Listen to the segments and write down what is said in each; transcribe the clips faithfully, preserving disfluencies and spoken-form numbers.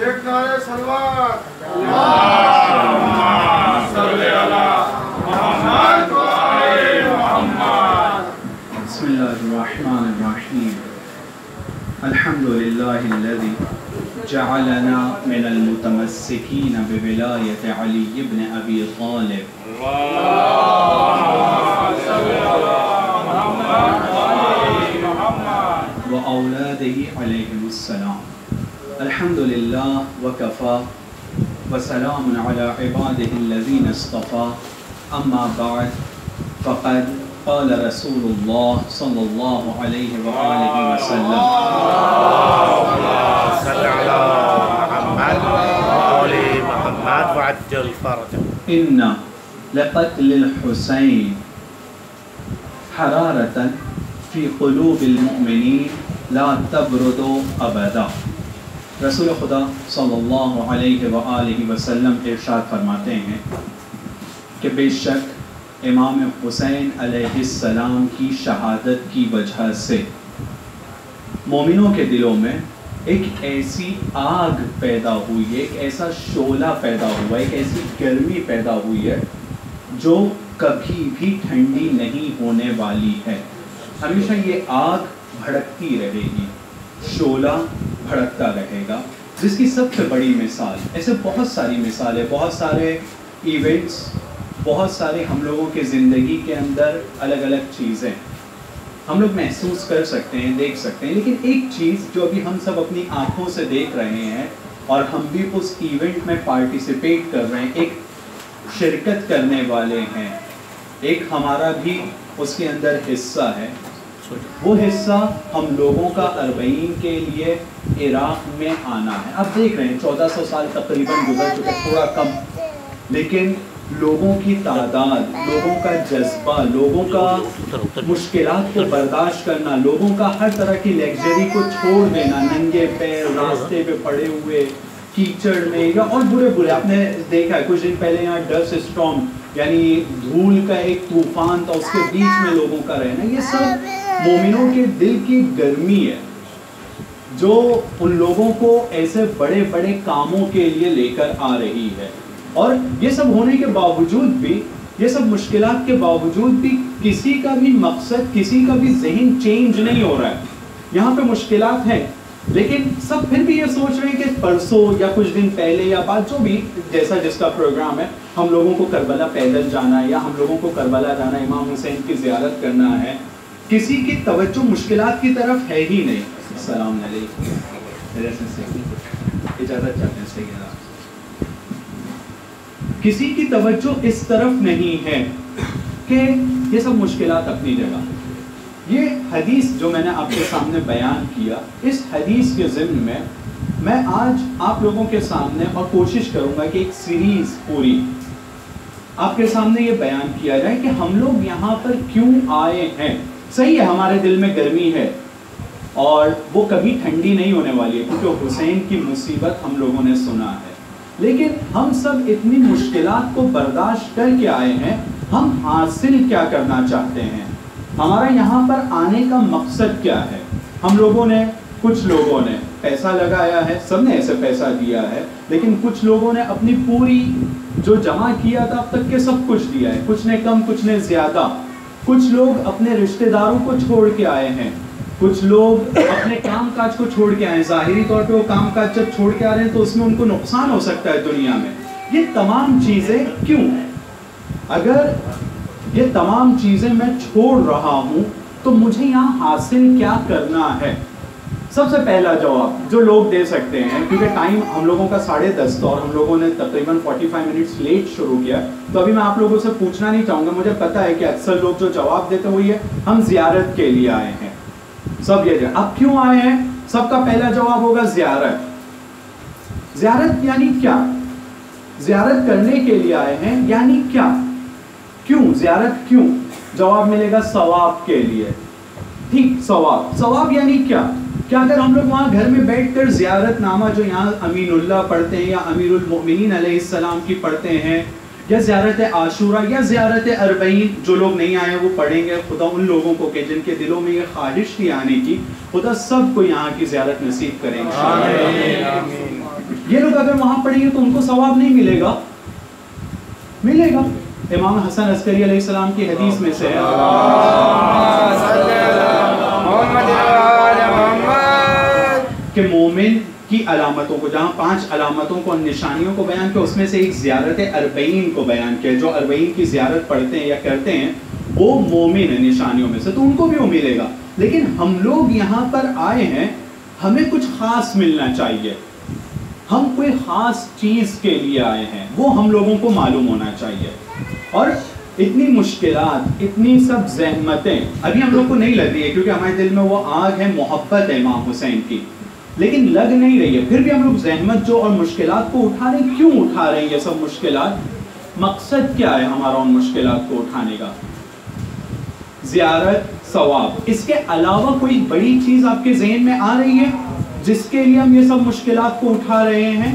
ایک نعرہ سلوات بسم اللہ الرحمن الرحیم الحمد للہ الذی جعلنا من المتمسکین بولایت علی بن ابی طالب وأولادہ علیہم السلام الحمد للہ وکفا وسلام علی عبادہ الذین اصطفى اما بعد فقد قال رسول اللہ صلی اللہ علیہ وآلہ وسلم صلی علی محمد وآل محمد وعجل فرجہ ان لقتل الحسین حرارة فی قلوب المؤمنین لا تبرد ابدا. رسول خدا صلی اللہ علیہ وآلہ وسلم ارشاد فرماتے ہیں کہ بے شک امام حسین علیہ السلام کی شہادت کی وجہ سے مومنوں کے دلوں میں ایک ایسی آگ پیدا ہوئی ہے، ایک ایسا شعلہ پیدا ہوا ہے، ایک ایسی گرمی پیدا ہوئی ہے جو کبھی بھی ٹھنڈی نہیں ہونے والی ہے. ہمیشہ یہ آگ بھڑکتی رہے گی، شعلہ بھڑکتا رہے گا. جس کی سب سے بڑی مثال، ایسے بہت ساری مثالیں، بہت سارے ایونٹس، بہت سارے ہم لوگوں کے زندگی کے اندر الگ الگ چیزیں ہم لوگ محسوس کر سکتے ہیں، دیکھ سکتے ہیں. لیکن ایک چیز جو ابھی ہم سب اپنی آنکھوں سے دیکھ رہے ہیں اور ہم بھی اس ایونٹ میں پارٹیسپیٹ کر رہے ہیں، ایک شرکت کرنے والے ہیں، ایک ہمارا بھی اس کے اندر حصہ ہے. وہ حصہ ہم لوگوں کا اربعین کے لیے عراق میں آنا ہے. آپ دیکھ رہے ہیں چودہ سو سال تقریباً گزر چکے، تھوڑا کم، لیکن لوگوں کی تعداد، لوگوں کا جذبہ، لوگوں کا مشکلات کو برداشت کرنا، لوگوں کا ہر طرح کی لیگزری کو چھوڑ دینا، ننگے پیر راستے پہ پڑے ہوئے کیچڑ میں یا اور برے برے. آپ نے دیکھا ہے کچھ دن پہلے یہاں ڈسٹ اسٹارم یعنی دھول کا ایک طوفان تھا، اس کے بیچ میں لوگوں کا رہنا. یہ سب مومنوں کے دل کی گرمی ہے جو ان لوگوں کو ایسے بڑے بڑے کاموں کے لیے لے کر آ رہی ہے. اور یہ سب ہونے کے باوجود بھی، یہ سب مشکلات کے باوجود بھی کسی کا بھی مقصد، کسی کا بھی ذہن چینج نہیں ہو رہا ہے. یہاں پہ مشکلات ہیں لیکن سب پھر بھی یہ سوچ رہے ہیں کہ پرسوں یا کچھ دن پہلے یا بعد جو بھی جیسا جس کا پروگرام ہے، ہم لوگوں کو کربلا پیدل جانا ہے یا ہم لوگوں کو کربلا جانا ہے، امام حسین کی زیارت کرنا ہے. کسی کی توجہ مشکلات کی طرف ہے ہی نہیں. السلام علیکم، اجازت چاہتے ہیں. صحیح ہے، کسی کی توجہ اس طرف نہیں ہے کہ یہ سب مشکلات اپنی جگہ. یہ حدیث جو میں نے آپ کے سامنے بیان کیا، اس حدیث کے ضمن میں میں آج آپ لوگوں کے سامنے اور کوشش کروں گا کہ ایک سیریز پوری آپ کے سامنے یہ بیان کیا جائے کہ ہم لوگ یہاں پر کیوں آئے ہیں. صحیح ہے ہمارے دل میں گرمی ہے اور وہ کبھی ٹھنڈی نہیں ہونے والی ہے کیونکہ حسین کی مصیبت ہم لوگوں نے سنا ہے. لیکن ہم سب اتنی مشکلات کو برداشت کر کے آئے ہیں، ہم حاصل کیا کرنا چاہتے ہیں، ہمارا یہاں پر آنے کا مقصد کیا ہے. ہم لوگوں نے، کچھ لوگوں نے پیسہ لگایا ہے، سب نے ایسے پیسہ دیا ہے، لیکن کچھ لوگوں نے اپنی پوری جو جمع کیا تھا اب تک کے سب کچھ دیا ہے، کچھ نے کم کچھ نے زیادہ. کچھ لوگ اپنے رشتہ داروں کو چھوڑ کے آئے ہیں، کچھ لوگ اپنے کام کاج کو چھوڑ کے آئے ہیں. ظاہری طور پہ وہ کام کاج جب چھوڑ کے آ رہے ہیں تو اس میں ان کو نقصان ہو سکتا ہے دنیا میں. یہ تمام چیزیں کیوں؟ اگر یہ تمام چیزیں میں چھوڑ رہا ہوں تو مجھے یہاں حاصل کیا کرنا ہے؟ سب سے پہلا جواب جو لوگ دے سکتے ہیں، کیونکہ ٹائم ہم لوگوں کا ساڑھے دس تھا اور ہم لوگوں نے تقریباً فورٹی فائیو منٹس لیٹ شروع کیا، تو ابھی میں آپ لوگوں سے پوچھنا نہیں چاہوں گا. مجھے پتا ہے کہ اکثر لوگ جو جواب دیتے ہیں وہ یہ ہم زیارت کے لیے آئے ہیں. سب یہ جائے اب کیوں آئے ہیں؟ سب کا پہلا جواب ہوگا زیارت. زیارت یعنی کیا؟ زیارت کرنے کے لیے آئے ہیں یعنی کیا؟ کیوں زیارت کیوں؟ جواب ملے گا ثواب کے لیے. ٹھیک، ثواب. ثواب یعنی کیا؟ کیا اگر ہم لوگ وہاں گھر میں بیٹھ کر زیارت نامہ جو یہاں امین اللہ پڑھتے ہیں یا امیر المؤمنین علیہ السلام کی پڑھتے ہیں، یا زیارت عاشورہ یا زیارت اربعین جو لوگ نہیں آئے وہ پڑھیں گے، خدا ان لوگوں کو کہ جن کے دلوں میں یہ خواہش تھی آنے کی، خدا سب کو یہاں کی زیارت نصیب کریں. یہ لوگ اگر وہاں پڑھیں گے تو ان کو ثواب نہیں ملے گا؟ ملے گا. امام حسن عسکری علیہ السلام کی حدیث میں سے ہے کہ مومن کی علامتوں کو، جہاں پانچ علامتوں کو، نشانیوں کو بیان کیا، اس میں سے ایک زیارت اربعین کو بیان کیا. جو اربعین کی زیارت پڑھتے ہیں یا کرتے ہیں وہ مومن ہے نشانیوں میں سے، تو ان کو بھی وہ ملے گا. لیکن ہم لوگ یہاں پر آئے ہیں، ہمیں کچھ خاص ملنا چاہیے، ہم کوئی خاص چیز کے لیے آئے ہیں، وہ ہم لوگوں کو معلوم ہونا چاہیے. اور اتنی مشکلات، اتنی سب زحمتیں ابھی ہم لوگ کو نہیں لگ رہی ہے، کیونکہ ہمارے دل میں وہ آگ ہے، محبت ہے امام حسین کی، لیکن لگ نہیں رہی ہے. پھر بھی ہم لوگ زحمت جو اور مشکلات کو اٹھا رہے ہیں. کیوں اٹھا رہے ہیں یہ سب مشکلات؟ مقصد کیا ہے ہمارا ان مشکلات کو اٹھانے کا؟ زیارت، ثواب. اس کے علاوہ کوئی بڑی چیز آپ کے ذہن میں آ رہی ہے جس کے لیے ہم یہ سب مشکلات کو اٹھا رہے ہیں؟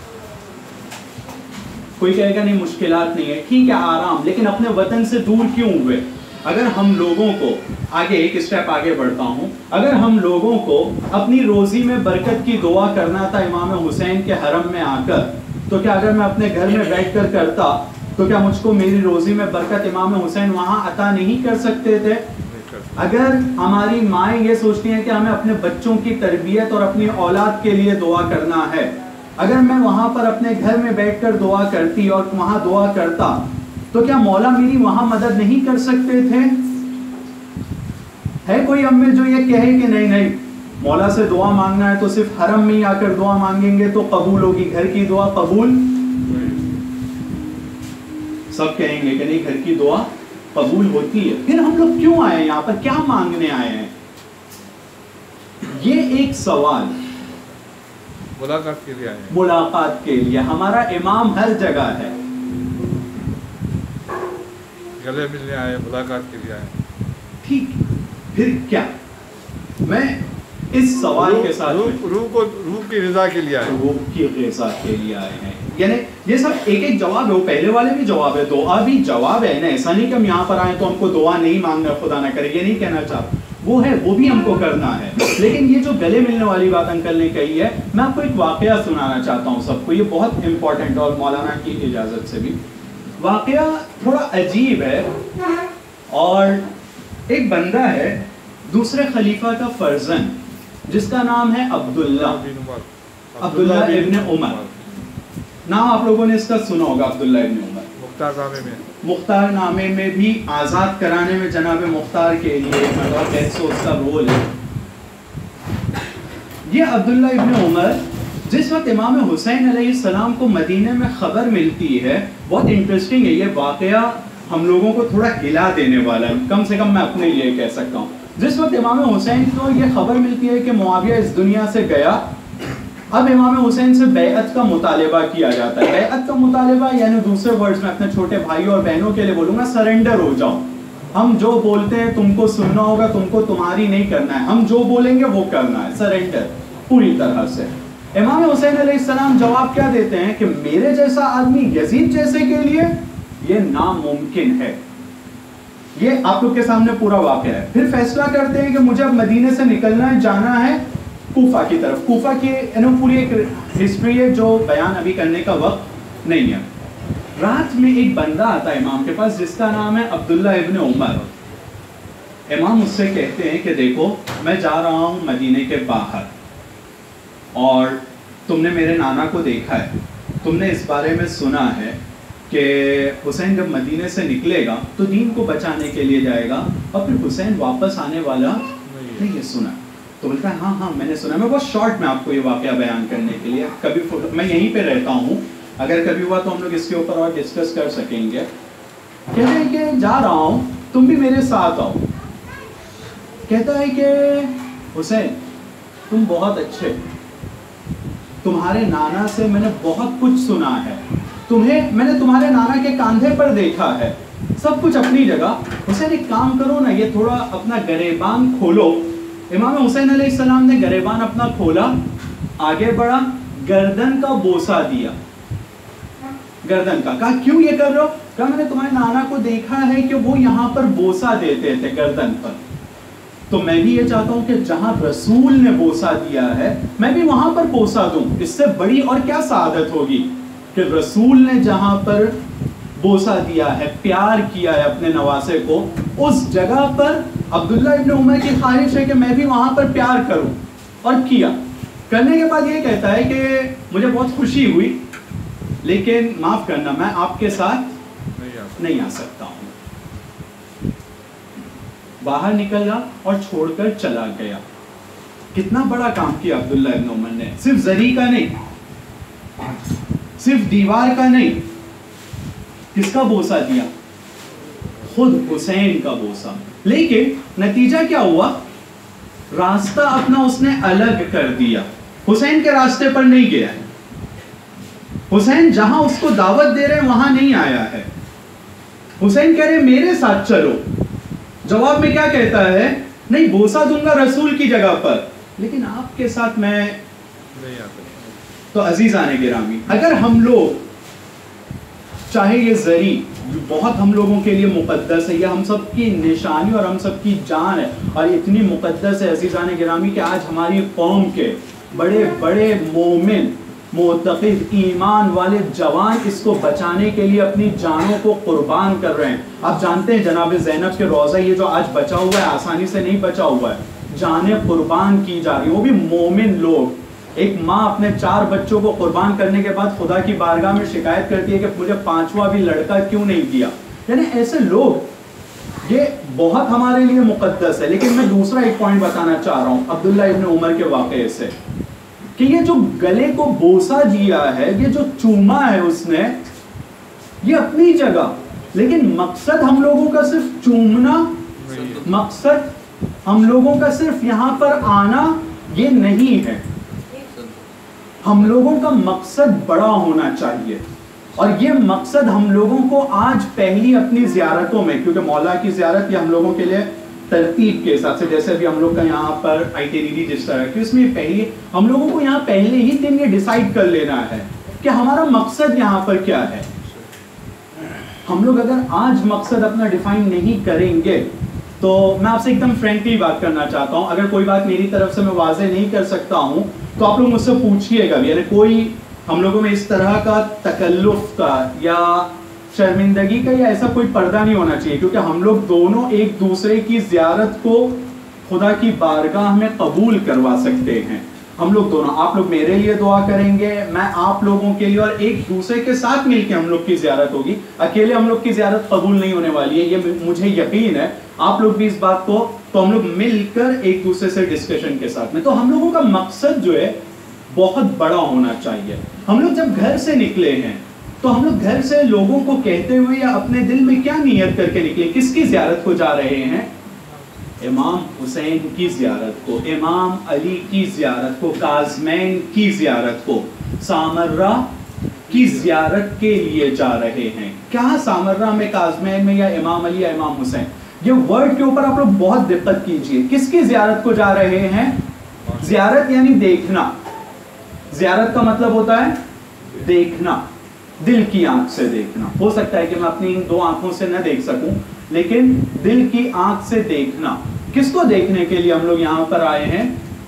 کوئی کہے گا نہیں مشکلات نہیں ہے، ٹھیک ہے آرام، لیکن اپنے وطن سے دور کیوں ہوئے؟ اگر ہم لوگوں کو آگے ایک اسٹیپ آگے بڑھتا ہوں، اگر ہم لوگوں کو اپنی روزی میں برکت کی دعا کرنا تھا امام حسین کے حرم میں آ کر، تو کیا اگر میں اپنے گھر میں بیٹھ کر کرتا تو کیا مجھ کو میری روزی میں برکت امام حسین وہاں عطا نہیں کر سکتے تھے؟ اگر ہماری مائیں یہ سوچتی ہیں کہ ہمیں اپنے بچوں کی تربیت اور اپنی اولاد کے لیے دعا کرنا ہے، اگر میں وہاں پر اپنے گھر میں بیٹھ کر دعا کرتی اور وہاں دعا کرتا تو کیا مولا میری وہاں مدد نہیں کر سکتے تھے؟ ہے کوئی امی جو یہ کہے کہ نہیں نہیں مولا سے دعا مانگنا ہے تو صرف حرم میں ہی آ کر دعا مانگیں گے تو قبول ہوگی، گھر کی دعا قبول؟ سب کہیں گے کہ نہیں گھر کی دعا قبول ہوتی ہے. پھر ہم لوگ کیوں آئے ہیں یہاں پر؟ کیا مانگنے آئے ہیں؟ یہ ایک سوال. ملاقات کے لیے آئے ہیں. ملاقات کے لیے. ہمارا امام ہر جگہ ہے. گلے ملنے آئے، ملاقات کے لیے آئے. ٹھیک، پھر کیا؟ میں اس سوال کے ساتھ روح کو روح کی رضا کے لیے آئے. روح کی رضا کے لیے آئے ہیں. یعنی یہ سب ایک ایک جواب ہے، وہ پہلے والے بھی جواب ہے، دعا بھی جواب ہے نا. ایسا نہیں کہ ہم یہاں پر آئے تو ہم کو دعا نہیں مانگنا، خدا نہ کرے، یہ نہیں کہنا چاہتا. وہ ہے، وہ بھی ہم کو کرنا ہے. لیکن یہ جو گلے ملنے والی بات انکل نے کہی ہے، میں آپ کو ایک واقعہ سنانا چاہتا ہوں سب کو. یہ بہت امپورٹنٹ، اور مولانا کی اجازت سے بھی واقعہ تھوڑا عجیب ہے. اور ایک بندہ ہے دوسرے خلیفہ کا فرزند، جس کا نام ہے عبداللہ عبداللہ ابن عمر. نام آپ لوگوں نے اس کا سنا ہوگا، عبداللہ ابن عمر. مختار نامے میں مختار نامے میں بھی آزاد کرانے میں جناب مختار کے لیے مطلب کیسے اس کا رول ہے. یہ عبداللہ ابن عمر جس وقت امام حسین علیہ السلام کو مدینے میں خبر ملتی ہے، بہت انٹرسٹنگ ہے یہ واقعہ، ہم لوگوں کو تھوڑا ہلا دینے والا ہے، کم سے کم میں اپنے لیے کہہ سکتا ہوں. جس وقت امام حسین کو یہ خبر ملتی ہے کہ معاویہ اس دنیا سے گیا، اب امام حسین سے بیعت کا مطالبہ کیا جاتا ہے. بیعت کا مطالبہ یعنی دوسرے ورڈز میں اپنے چھوٹے بھائیوں اور بہنوں کے لیے بولوں گا، سرنڈر ہو جاؤ. ہم جو بولتے ہیں تم کو سننا ہوگا، تم کو تمہاری نہیں کرنا ہے، ہم جو بولیں گے وہ کرنا ہے. سرنڈر پوری طرح سے. امام حسین علیہ السلام جواب کیا دیتے ہیں کہ میرے جیسا آدمی یزید جیسے کے لیے یہ ناممکن ہے. یہ آپ لوگ کے سامنے پورا واقعہ ہے. پھر فیصلہ کرتے ہیں کہ مجھے اب مدینے سے نکلنا ہے، جانا ہے کوفہ کی طرف. کوفہ کی پوری ایک ہسٹری ہے جو بیان ابھی کرنے کا وقت نہیں ہے. رات میں ایک بندہ آتا ہے امام کے پاس جس کا نام ہے عبداللہ ابن عمر. امام اس سے کہتے ہیں کہ دیکھو میں جا رہا ہوں مدینے کے باہر اور تم نے میرے نانا کو دیکھا ہے، تم نے اس بارے میں سنا ہے کہ حسین جب مدینے سے نکلے گا تو دین کو بچانے کے لیے جائے گا اور پھر حسین واپس آنے والا نہیں. یہ سنا؟ تو بولتا ہے ہاں ہاں میں نے سنا. میں بہت شارٹ میں آپ کو یہ واقعہ بیان کرنے کے لیے، کبھی میں یہیں پہ رہتا ہوں، اگر کبھی ہوا تو ہم لوگ اس کے اوپر اور ڈسکس کر سکیں گے. کہتے ہیں کہ جا رہا ہوں تم بھی میرے ساتھ آؤ. کہتا ہے کہ حسین تم بہت اچھے، تمہارے نانا سے میں نے بہت کچھ سنا ہے، تمہیں میں نے تمہارے نانا کے کاندھے پر دیکھا ہے، سب کچھ اپنی جگہ. حسین ایک کام کرو نا، یہ تھوڑا اپنا گریبان کھولو. امام حسین علیہ السلام نے گریبان اپنا کھولا، آگے بڑھا، گردن کا بوسہ دیا. گردن کا. کہا کیوں یہ کر رہے ہو؟ کہا میں نے تمہارے نانا کو دیکھا ہے کہ وہ یہاں پر بوسہ دیتے تھے گردن پر. تو میں بھی یہ چاہتا ہوں کہ جہاں رسول نے بوسہ دیا ہے میں بھی وہاں پر بوسہ دوں. اس سے بڑی اور کیا سعادت ہوگی کہ رسول نے جہاں پر بوسہ دیا ہے, پیار کیا ہے اپنے نواسے کو, اس جگہ پر عبداللہ ابن عمر کی خواہش ہے کہ میں بھی وہاں پر پیار کروں, اور کیا. کرنے کے بعد یہ کہتا ہے کہ مجھے بہت خوشی ہوئی لیکن معاف کرنا میں آپ کے ساتھ نہیں آ سکتا ہوں. باہر نکل گیا اور چھوڑ کر چلا گیا. کتنا بڑا کام کیا عبداللہ ابن عمر نے, صرف زری کا نہیں, صرف دیوار کا نہیں, کس کا بوسہ دیا؟ خود حسین کا بوسہ. لیکن نتیجہ کیا ہوا؟ راستہ اپنا اس نے الگ کر دیا, حسین کے راستے پر نہیں گیا ہے. حسین جہاں اس کو دعوت دے رہے ہیں وہاں نہیں آیا ہے. حسین کہہ رہے میرے ساتھ چلو. جواب میں کیا کہتا ہے؟ نہیں, بوسہ دوں گا رسول کی جگہ پر, لیکن آپ کے ساتھ میں نہیں آتا. تو عزیزان گرامی, اگر ہم لوگ چاہے یہ زری بہت ہم لوگوں کے لیے مقدس ہے, یہ ہم سب کی نشانی اور ہم سب کی جان ہے, اور اتنی مقدس ہے عزیزان گرامی کہ آج ہماری قوم کے بڑے بڑے مومن, معتقد, ایمان والے جوان اس کو بچانے کے لیے اپنی جانوں کو قربان کر رہے ہیں. آپ جانتے ہیں جناب زینب کے روضہ یہ جو آج بچا ہوا ہے آسانی سے نہیں بچا ہوا ہے, جانیں قربان کی جا رہی, وہ بھی مومن لوگ. ایک ماں اپنے چار بچوں کو قربان کرنے کے بعد خدا کی بارگاہ میں شکایت کرتی ہے کہ مجھے پانچواں بھی لڑکا کیوں نہیں دیا. یعنی ایسے لوگ, یہ بہت ہمارے لیے مقدس ہے. لیکن میں دوسرا ایک پوائنٹ بتانا چاہ رہا ہوں عبداللہ ابن عمر کے واقعے سے, کہ یہ جو گلے کو بوسہ دیا ہے, یہ جو چوما ہے اس نے, یہ اپنی جگہ, لیکن مقصد ہم لوگوں کا صرف چومنا, مقصد ہم لوگوں کا صرف یہاں پر آنا یہ نہیں ہے. ہم لوگوں کا مقصد بڑا ہونا چاہیے, اور یہ مقصد ہم لوگوں کو آج پہلی اپنی زیارتوں میں, کیونکہ مولا کی زیارت یہ ہم لوگوں کے لیے ترتیب کے حساب سے, جیسے بھی ہم لوگ کا یہاں پر آئٹینری جس طرح کی, اس میں پہلے ہم لوگوں کو یہاں پہلے ہی دن یہ ڈیسائیڈ کر لینا ہے کہ ہمارا مقصد یہاں پر کیا ہے. ہم لوگ اگر آج مقصد اپنا ڈیفائن نہیں کریں گے, تو میں آپ سے ایک دم فرینکلی بات کرنا چاہتا ہوں, اگر کوئی بات میری طرف سے میں واضح نہیں کر سکتا ہوں تو آپ لوگ مجھ سے پوچھیے گا بھی. یعنی کوئی ہم لوگوں میں اس طرح کا تکلف کا یا شرمندگی کا یا ایسا کوئی پردہ نہیں ہونا چاہیے, کیونکہ ہم لوگ دونوں ایک دوسرے کی زیارت کو خدا کی بارگاہ میں قبول کروا سکتے ہیں. ہم لوگ دونوں, آپ لوگ میرے لیے دعا کریں گے, میں آپ لوگوں کے لیے, اور ایک دوسرے کے ساتھ مل کے ہم لوگ کی زیارت ہوگی. اکیلے ہم لوگ کی زیارت قبول نہیں ہونے والی ہے, یہ مجھے یقین ہے. آپ لوگ بھی اس بات کو, تو ہم لوگ مل کر ایک دوسرے سے ڈسکشن کے ساتھ میں, تو ہم لوگوں کا مقصد جو ہے بہت بڑا ہونا چاہیے. ہم لوگ جب گھر سے نکلے ہیں تو ہم لوگ گھر سے لوگوں کو کہتے ہوئے یا اپنے دل میں کیا نیت کر کے نکلے, کس کی زیارت کو جا رہے ہیں؟ امام حسین کی زیارت کو, امام علی کی زیارت کو, کاظمین کی زیارت کو, سامرہ کی زیارت کے لیے جا رہے ہیں. کیا سامرہ میں, کاظمین میں, یا امام علی یا امام حسین؟ یہ ورڈ کے اوپر آپ لوگ بہت دقت کیجئے. کس کی زیارت کو جا رہے ہیں؟ زیارت یعنی دیکھنا. زیارت کا مطلب ہوتا ہے دیکھنا, دل کی آنکھ سے دیکھنا. ہو سکتا ہے کہ میں اپنی ان دو آنکھوں سے نہ دیکھ سکوں, لیکن دل کی آنکھ سے دیکھنا. کس کو دیکھنے کے لیے ہم لوگ یہاں پر آئے ہیں؟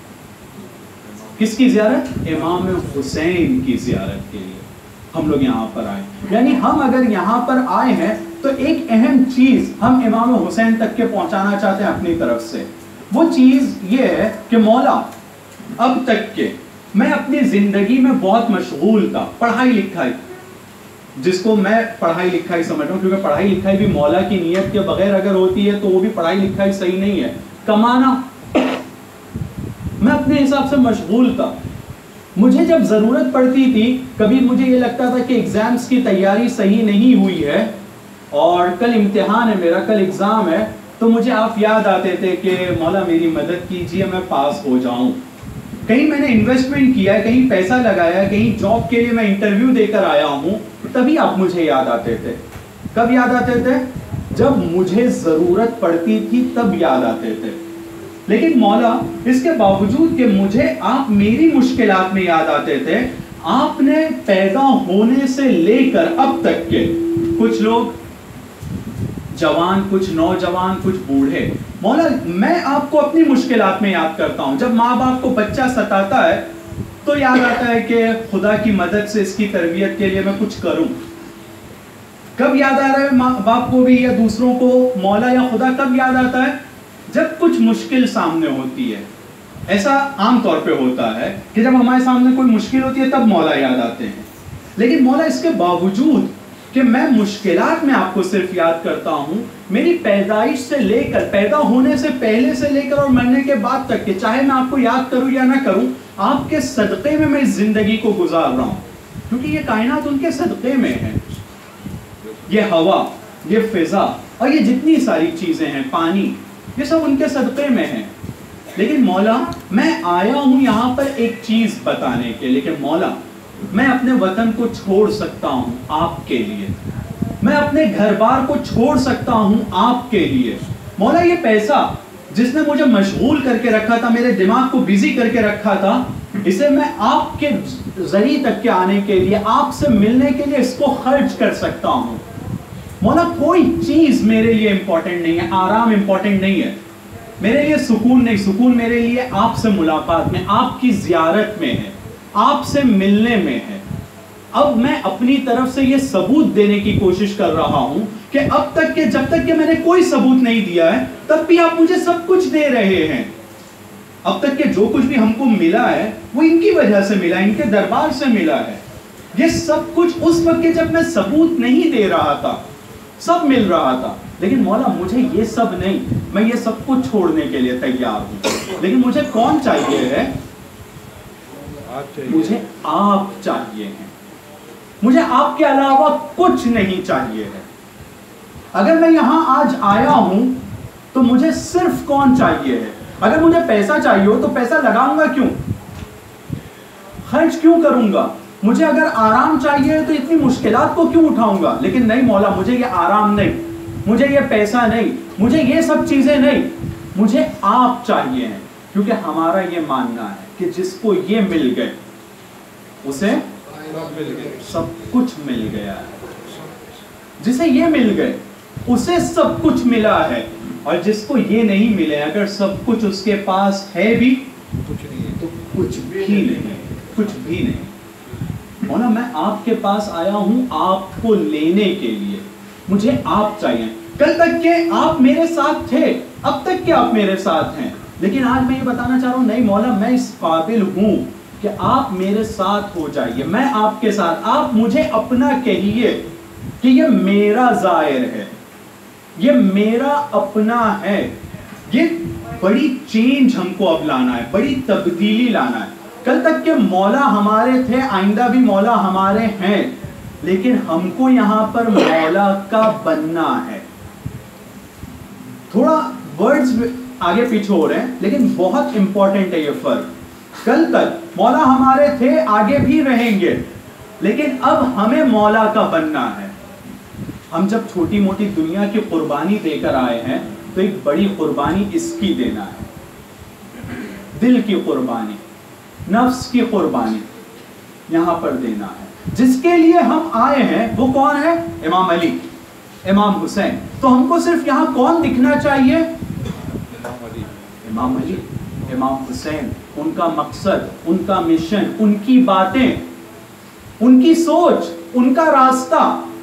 کس کی زیارت؟ امام حسین کی زیارت کے لیے ہم لوگ یہاں پر آئے. یعنی ہم اگر یہاں پر آئے ہیں تو ایک اہم چیز ہم امام حسین تک کے پہنچانا چاہتے ہیں اپنی طرف سے. وہ چیز یہ ہے کہ مولا, اب تک کے میں اپنی زندگی میں بہت مشغول تھا, پڑھائی لکھائی, جس کو میں پڑھائی لکھائی سمجھ رہا ہوں, کیونکہ پڑھائی لکھائی بھی مولا کی نیت کے بغیر اگر ہوتی ہے تو وہ بھی پڑھائی لکھائی صحیح نہیں ہے. کمانا, میں اپنے حساب سے مشغول تھا. مجھے جب ضرورت پڑتی تھی, کبھی مجھے یہ لگتا تھا کہ ایگزامز کی تیاری صحیح نہیں ہوئی ہے اور کل امتحان ہے میرا, کل ایگزام ہے, تو مجھے آپ یاد آتے تھے کہ مولا میری مدد کیجیے میں پاس ہو جاؤں. کہیں میں نے انویسٹمنٹ کیا ہے, کہیں پیسہ لگایا ہے, کہیں جاب کے لیے میں انٹرویو دے کر آیا ہوں, تبھی آپ مجھے یاد آتے تھے. کب یاد آتے تھے؟ جب مجھے ضرورت پڑتی تھی تب یاد آتے تھے. لیکن مولا اس کے باوجود کہ مجھے آپ میری مشکلات میں یاد آتے تھے, آپ نے پیدا ہونے سے لے کر اب تک کے, کچھ لوگ جوان کچھ نوجوان کچھ بوڑھے. مولا میں آپ کو اپنی مشکلات میں یاد کرتا ہوں. جب ماں باپ کو بچہ ستاتا ہے تو یاد آتا ہے کہ خدا کی مدد سے اس کی تربیت کے لیے میں کچھ کروں. کب یاد آ رہا ہے ماں باپ کو بھی یا دوسروں کو مولا یا خدا؟ کب یاد آتا ہے؟ جب کچھ مشکل سامنے ہوتی ہے. ایسا عام طور پہ ہوتا ہے کہ جب ہمارے سامنے کوئی مشکل ہوتی ہے تب مولا یاد آتے ہیں. لیکن مولا اس کے باوجود کہ میں مشکلات میں آپ کو صرف یاد کرتا ہوں، میری پیدائش سے لے کر، پیدا ہونے سے پہلے سے لے کر اور مرنے کے بعد تک کہ چاہے میں آپ کو یاد کروں یا نہ کروں، آپ کے صدقے میں میں اس زندگی کو گزار رہا ہوں. کیونکہ یہ کائنات ان کے صدقے میں ہے. یہ ہوا، یہ فضا اور یہ جتنی ساری چیزیں ہیں، پانی، یہ سب ان کے صدقے میں ہیں. لیکن مولا میں آیا ہوں یہاں پر ایک چیز بتانے کے لیے کہ مولا میں اپنے وطن کو چھوڑ سکتا ہوں آپ کے لیے، میں اپنے گھر بار کو چھوڑ سکتا ہوں آپ کے لیے. مولا یہ پیسہ جس نے مجھے مشغول کر کے رکھا تھا، میرے دماغ کو بیزی کر کے رکھا تھا، اسے میں آپ کے ذریعے تک کے آنے کے لیے، آپ سے ملنے کے لیے اس کو خرچ کر سکتا ہوں. مولا کوئی چیز میرے لیے امپورٹنٹ نہیں ہے، آرام امپورٹنٹ نہیں ہے میرے لیے، سکون نہیں. سکون میرے لیے آپ سے ملاقات میں، آپ کی زیارت میں ہے، آپ سے ملنے میں ہے. اب میں اپنی طرف سے یہ ثبوت دینے کی کوشش کر رہا ہوں کہ اب تک کہ جب تک کہ میں نے کوئی ثبوت نہیں دیا ہے تب بھی آپ مجھے سب کچھ دے رہے ہیں. اب تک کہ جو کچھ بھی ہم کو ملا ہے وہ ان کی وجہ سے ملا، ان کے دربار سے ملا ہے. یہ سب کچھ اس وقت کے جب میں ثبوت نہیں دے رہا تھا، سب مل رہا تھا. لیکن مولا مجھے یہ سب نہیں، میں یہ سب کچھ چھوڑنے کے لیے تیار ہوں. لیکن مجھے کون چاہیے ہے؟ مجھے آپ چاہیے ہیں. مجھے آپ کے علاوہ کچھ نہیں چاہیے ہے. اگر میں یہاں آج آیا ہوں تو مجھے صرف کون چاہیے ہے؟ اگر مجھے پیسہ چاہیے ہو تو پیسہ لگاؤں گا کیوں؟ خرچ کیوں کروں گا؟ مجھے اگر آرام چاہیے تو اتنی مشکلات کو کیوں اٹھاؤں گا؟ لیکن نہیں مولا، مجھے یہ آرام نہیں، مجھے یہ پیسہ نہیں، مجھے یہ سب چیزیں نہیں، مجھے آپ چاہیے ہیں. کیونکہ ہمارا یہ ماننا ہے کہ جس کو یہ مل گئے اسے سب کچھ مل گیا ہے. جسے یہ مل گئے اسے سب کچھ ملا ہے. اور جس کو یہ نہیں ملے، اگر سب کچھ اس کے پاس ہے بھی تو کچھ بھی نہیں، کچھ بھی نہیں. مولا میں آپ کے پاس آیا ہوں آپ کو لینے کے لیے. مجھے آپ چاہیے. کل تک کہ آپ میرے ساتھ تھے، اب تک کہ آپ میرے ساتھ ہیں. لیکن آج میں یہ بتانا چاہ رہا ہوں، نہیں مولا میں اس قابل ہوں کہ آپ میرے ساتھ ہو جائیے، میں آپ کے ساتھ. آپ مجھے اپنا کہیے کہ یہ میرا زائر ہے، یہ میرا اپنا ہے. یہ بڑی چینج ہم کو اب لانا ہے، بڑی تبدیلی لانا ہے. کل تک کہ مولا ہمارے تھے، آئندہ بھی مولا ہمارے ہیں، لیکن ہم کو یہاں پر مولا کا بننا ہے. تھوڑا ورڈز آگے پیچھے ہو رہے ہیں لیکن بہت امپورٹنٹ ہے یہ فرق. کل تک مولا ہمارے تھے، آگے بھی رہیں گے، لیکن اب ہمیں مولا کا بننا ہے. ہم جب چھوٹی موٹی دنیا کی قربانی دے کر آئے ہیں تو ایک بڑی قربانی اس کی دینا ہے، دل کی قربانی، نفس کی قربانی یہاں پر دینا ہے. جس کے لیے ہم آئے ہیں وہ کون ہے؟ امام علی، امام حسین. تو ہم کو صرف یہاں کون دکھنا چاہیے؟ امام علی، امام حسین. ان کا مقصد، ان کا مشن، ان کی باتیں، ان کی سوچ، ان کا راستہ.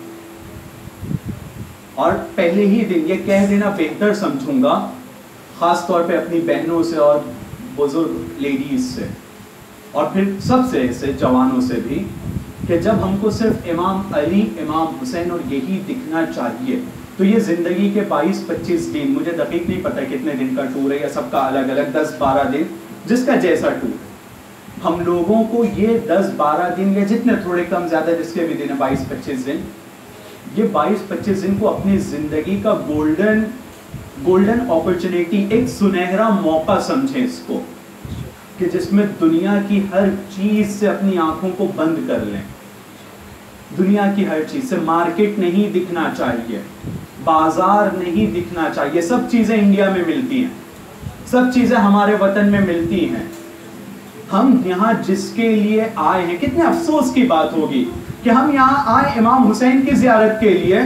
اور پہلے ہی دن یہ کہہ دینا بہتر سمجھوں گا، خاص طور پہ اپنی بہنوں سے اور بزرگ لیڈیز سے اور پھر سب سے ایسے جوانوں سے بھی، کہ جب ہم کو صرف امام علی، امام حسین اور یہی دکھنا چاہیے تو یہ زندگی کے بائیس پچیس دن، مجھے دقیق نہیں پتا کتنے دن کا ٹور ہے یا سب کا الگ الگ، دس بارہ دن، جس کا جیسا ٹور، ہم لوگوں کو یہ دس بارہ دن یا جتنے تھوڑے کم زیادہ جس کے بھی دن ہے بائیس پچیس دن، یہ بائیس پچیس دن کو اپنی زندگی کا گولڈن گولڈن اپرچونیٹی، ایک سنہرا موقع سمجھیں اس کو، کہ جس میں دنیا کی ہر چیز سے اپنی آنکھوں کو بند کر لیں. دنیا کی ہر چیز سے، مارکیٹ نہیں دکھنا چاہیے، بازار نہیں دکھنا چاہیے. سب چیزیں انڈیا میں ملتی ہیں، سب چیزیں ہمارے وطن میں ملتی ہیں. ہم یہاں جس کے لیے آئے ہیں، کتنے افسوس کی بات ہوگی کہ ہم یہاں آئے امام حسین کی زیارت کے لیے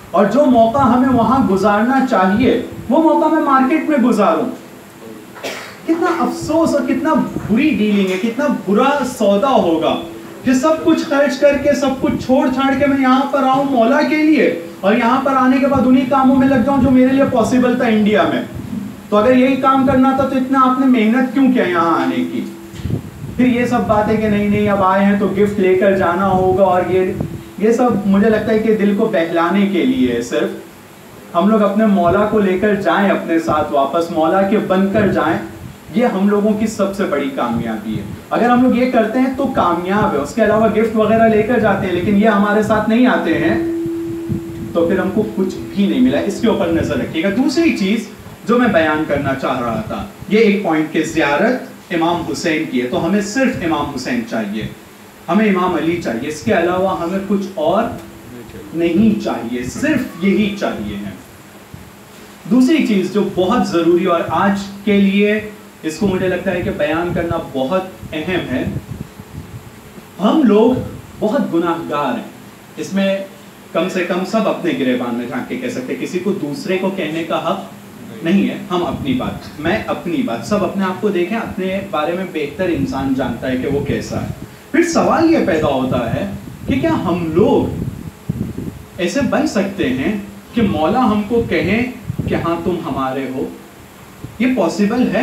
اور جو موقع ہمیں وہاں گزارنا چاہیے وہ موقع میں مارکیٹ میں گزاروں. کتنا افسوس اور کتنا بری ڈیلنگ ہے, کتنا برا سودا ہوگا کہ سب کچھ خرچ کر کے سب کچھ چھوڑ چھاڑ کے میں یہاں پر آؤں مولا کے لیے, اور یہاں پر آنے کے بعد انہی کاموں میں لگ جاؤں جو میرے لیے پاسبل تھا انڈیا میں. تو اگر یہی کام کرنا تھا تو اتنا آپ نے محنت کیوں کیا یہاں آنے کی؟ پھر یہ سب باتیں کہ نہیں نہیں اب آئے ہیں تو گفٹ لے کر جانا ہوگا, اور یہ یہ سب مجھے لگتا ہے کہ دل کو بہلانے کے لیے ہے. صرف ہم لوگ اپنے مولا کو لے کر جائیں اپنے ساتھ واپس, مولا کے بن کر جائیں, یہ ہم لوگوں کی سب سے بڑی کامیابی ہے. اگر ہم لوگ یہ کرتے ہیں تو کامیاب ہے. اس کے علاوہ گفٹ وغیرہ لے کر جاتے ہیں لیکن یہ ہمارے ساتھ نہیں آتے ہیں تو پھر ہم کو کچھ بھی نہیں ملا. اس کے اوپر نظر رکھیے گا. دوسری چیز جو میں بیان کرنا چاہ رہا تھا, یہ ایک پوائنٹ کہ زیارت امام حسین کی ہے تو ہمیں صرف امام حسین چاہیے, ہمیں امام علی چاہیے, اس کے علاوہ ہمیں کچھ اور نہیں چاہیے, صرف یہی چاہیے ہے. دوسری چیز جو بہت ضروری اور آج کے لیے اس کو مجھے لگتا ہے کہ بیان کرنا بہت اہم ہے, ہم لوگ بہت گناہ گار ہیں. اس میں کم سے کم سب اپنے گریبان میں جھانک کے کہہ سکتے, کسی کو دوسرے کو کہنے کا حق نہیں ہے. ہم اپنی بات, میں اپنی بات, سب اپنے آپ کو دیکھیں, اپنے بارے میں بہتر انسان جانتا ہے کہ وہ کیسا ہے. پھر سوال یہ پیدا ہوتا ہے کہ کیا ہم لوگ ایسے بن سکتے ہیں کہ مولا ہم کو کہیں کہ ہاں تم ہمارے ہو؟ یہ پاسبل ہے؟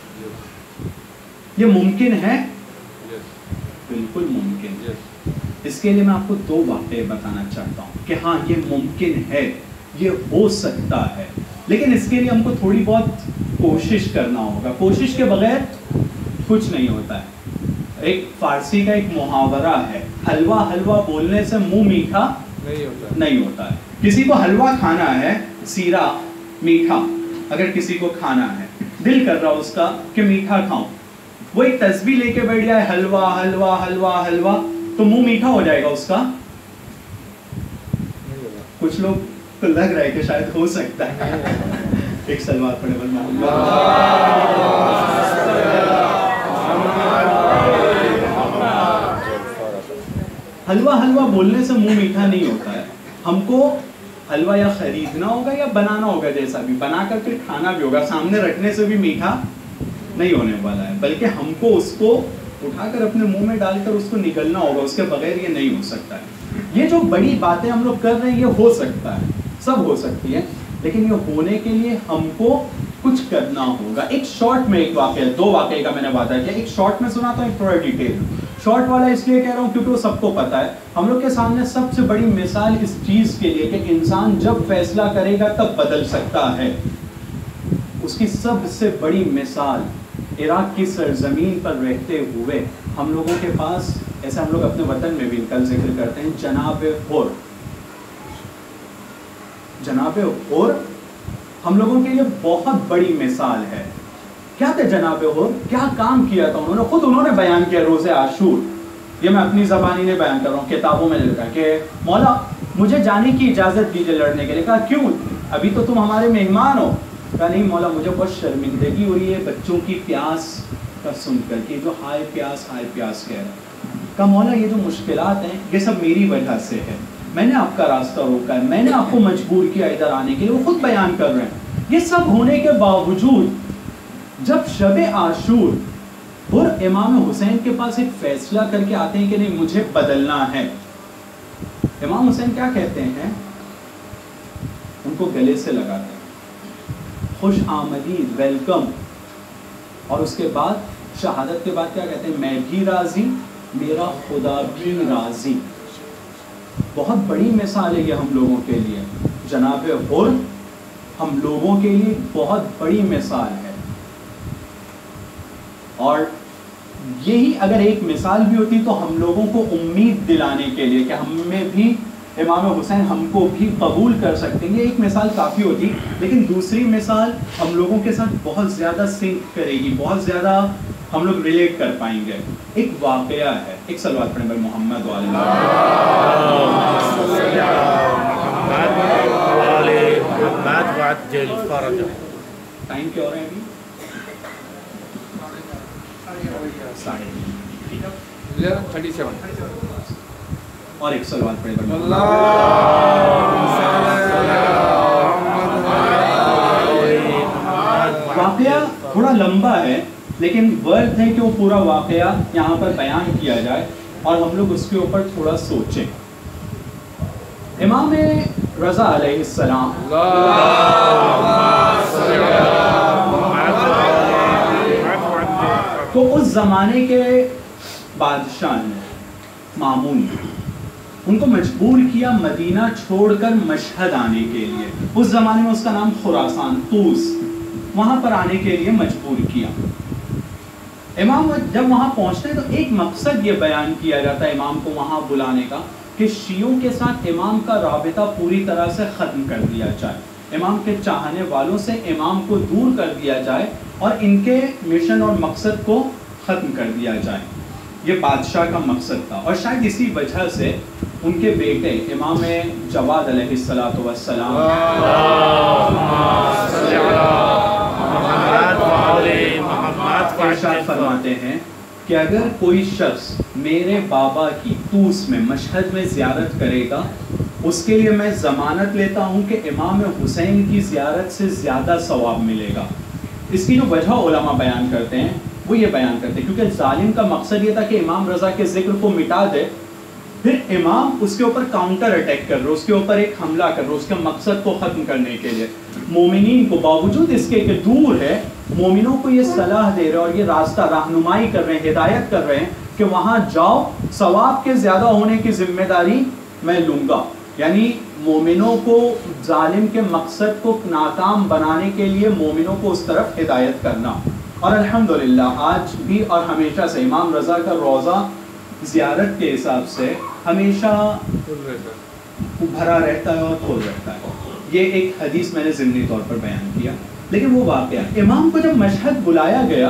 یہ ممکن ہے؟ بالکل ممکن ہے. اس کے لیے میں آپ کو دو واقعے بتانا چاہتا ہوں کہ ہاں یہ ممکن ہے, یہ ہو سکتا ہے, لیکن اس کے لیے ہم کو تھوڑی بہت کوشش کرنا ہوگا. کوشش کے بغیر کچھ نہیں ہوتا ہے. ایک فارسی کا ایک محاورہ ہے, حلوہ حلوہ بولنے سے منہ میٹھا نہیں ہوتا نہیں ہوتا ہے. کسی کو حلوہ کھانا ہے, سیرا میٹھا اگر کسی کو کھانا ہے, دل کر رہا اس کا کہ میٹھا کھاؤں, وہ ایک تسبیح لے کے بیٹھ جائے حلوہ حلوہ حلوہ حلوہ, تو منہ میٹھا ہو جائے گا اس کا؟ کچھ لوگ تو لگ رہا ہے کہ شاید ہو سکتا ہے. ایک سلوات پڑھے بلنا. حلوہ حلوہ بولنے سے منہ میٹھا نہیں ہوتا ہے. ہم کو حلوہ یا خریدنا ہوگا یا بنانا ہوگا, جیسا بھی بنا کر پھر کھانا بھی ہوگا. سامنے رکھنے سے بھی میٹھا نہیں ہونے والا ہے, بلکہ ہم کو اس کو اٹھا کر اپنے منہ میں ڈال کر اس کو نگلنا ہوگا. اس کے بغیر یہ نہیں ہو سکتا ہے. یہ جو بڑی باتیں ہم لوگ کر رہے ہیں یہ ہو سکتا ہے, سب ہو سکتی ہے, لیکن یہ ہونے کے لیے ہم کو کچھ کرنا ہوگا. ایک شارٹ میں ایک واقعہ, دو واقعے کا میں نے وعدہ کیا, ایک شارٹ میں سناتا ہوں, ایک تھوڑا ڈیٹیل. شارٹ والا اس لیے کہہ رہا ہوں کیونکہ وہ سب کو پتا ہے. ہم لوگ کے سامنے سب سے بڑی مثال اس چیز کے لیے کہ انسان جب فیصلہ کرے گا تب بدل سکتا ہے, اس کی سب سے بڑی مثال عراق کی سرزمین پر رہتے ہوئے ہم لوگوں کے پاس, ایسے ہم لوگ اپنے وطن میں بھی کل ذکر کرتے ہیں, جناب ہور. جناب ہور ہم لوگوں کے لیے بہت بڑی مثال ہے. کیا تھے جناب ہور, کیا کام کیا تھا انہوں نے؟ خود انہوں نے بیان کیا روزے عاشور. یہ میں اپنی زبانی نہیں بیان کر رہا ہوں, کتابوں میں لکھا کہ مولا مجھے جانے کی اجازت دیجیے لڑنے کے لیے. کہا کیوں, ابھی تو تم ہمارے مہمان ہو. کہا نہیں مولا مجھے بہت شرمندگی ہو رہی ہے بچوں کی پیاس کا سن کر کے, جو ہائے پیاس ہائے پیاس کہہ رہا. کہا مولا یہ جو مشکلات ہیں یہ سب میری وجہ سے ہے, میں نے آپ کا راستہ روکا ہے, میں نے آپ کو مجبور کیا ادھر آنے کے لیے. وہ خود بیان کر رہے ہیں. یہ سب ہونے کے باوجود جب شب عاشور اور امام حسین کے پاس ایک فیصلہ کر کے آتے ہیں کہ نہیں مجھے بدلنا ہے, امام حسین کیا کہتے ہیں؟ ان کو گلے سے لگاتے ہیں, خوش آمدید, ویلکم. اور اس کے بعد شہادت کے بعد کیا کہتے ہیں؟ میں بھی راضی, میرا خدا بھی راضی. بہت بڑی مثال ہے یہ ہم لوگوں کے لیے. جناب ہور ہم لوگوں کے لیے بہت بڑی مثال ہے. اور یہی اگر ایک مثال بھی ہوتی تو ہم لوگوں کو امید دلانے کے لیے کہ ہمیں بھی امام حسین ہم کو بھی قبول کر سکتے ہیں, یہ ایک مثال کافی ہوتی. لیکن دوسری مثال ہم لوگوں کے ساتھ بہت زیادہ سنک کرے گی, بہت زیادہ ہم لوگ ریلیٹ کر پائیں گے. ایک واقعہ ہے, ایک سلوات پڑھیں بھائی محمد وعلی محمد وعجل فرجہ. ٹائم کیا ہو رہا ہے ابھی؟ ساڑھے تھرٹی سیون. اور ایک سلوات پڑھیں بھائی اللہ واقعہ تھوڑا لمبا ہے لیکن ورتھ ہے کہ وہ پورا واقعہ یہاں پر بیان کیا جائے اور ہم لوگ اس کے اوپر تھوڑا سوچیں. امام رضا علیہ السلام تو اس زمانے کے بادشاہ نے مامون ان کو مجبور کیا مدینہ چھوڑ کر مشہد آنے کے لیے. اس زمانے میں اس کا نام خراسان طوس، وہاں پر آنے کے لیے مجبور کیا. امام جب وہاں پہنچتے ہیں تو ایک مقصد یہ بیان کیا جاتا ہے امام کو وہاں بلانے کا کہ شیعوں کے ساتھ امام کا رابطہ پوری طرح سے ختم کر دیا جائے، امام کے چاہنے والوں سے امام کو دور کر دیا جائے اور ان کے مشن اور مقصد کو ختم کر دیا جائے. یہ بادشاہ کا مقصد تھا اور شاید اسی وجہ سے ان کے بیٹے امام جواد علیہ الصلوۃ والسلام ارشاد فرماتے ہیں کہ اگر کوئی شخص میرے بابا کی طوس میں مشہد میں زیارت کرے گا اس کے لیے میں ضمانت لیتا ہوں کہ امام حسین کی زیارت سے زیادہ ثواب ملے گا. اس کی جو وجہ علماء بیان کرتے ہیں وہ یہ بیان کرتے ہیں کیونکہ ظالم کا مقصد یہ تھا کہ امام رضا کے ذکر کو مٹا دے، پھر امام اس کے اوپر کاؤنٹر اٹیک کر رہے، اس کے اوپر ایک حملہ کر رہے اس کے مقصد کو ختم کرنے کے لیے. مومنین کو باوجود اس کے کہ دور ہے، مومنوں کو یہ صلاح دے رہے اور یہ راستہ رہنمائی کر رہے ہیں، ہدایت کر رہے ہیں کہ وہاں جاؤ، ثواب کے زیادہ ہونے کی ذمہ داری میں لوں گا. یعنی مومنوں کو ظالم کے مقصد کو ناکام بنانے کے لیے مومنوں کو اس طرف ہدایت کرنا. اور الحمدللہ آج بھی اور ہمیشہ سے امام رضا کا روضہ زیارت کے حساب سے ہمیشہ بھرا رہتا ہے اور کھول رہتا ہے. یہ ایک حدیث میں نے ضمنی طور پر بیان کیا. لیکن وہ واقعہ امام کو جب مشہد بلایا گیا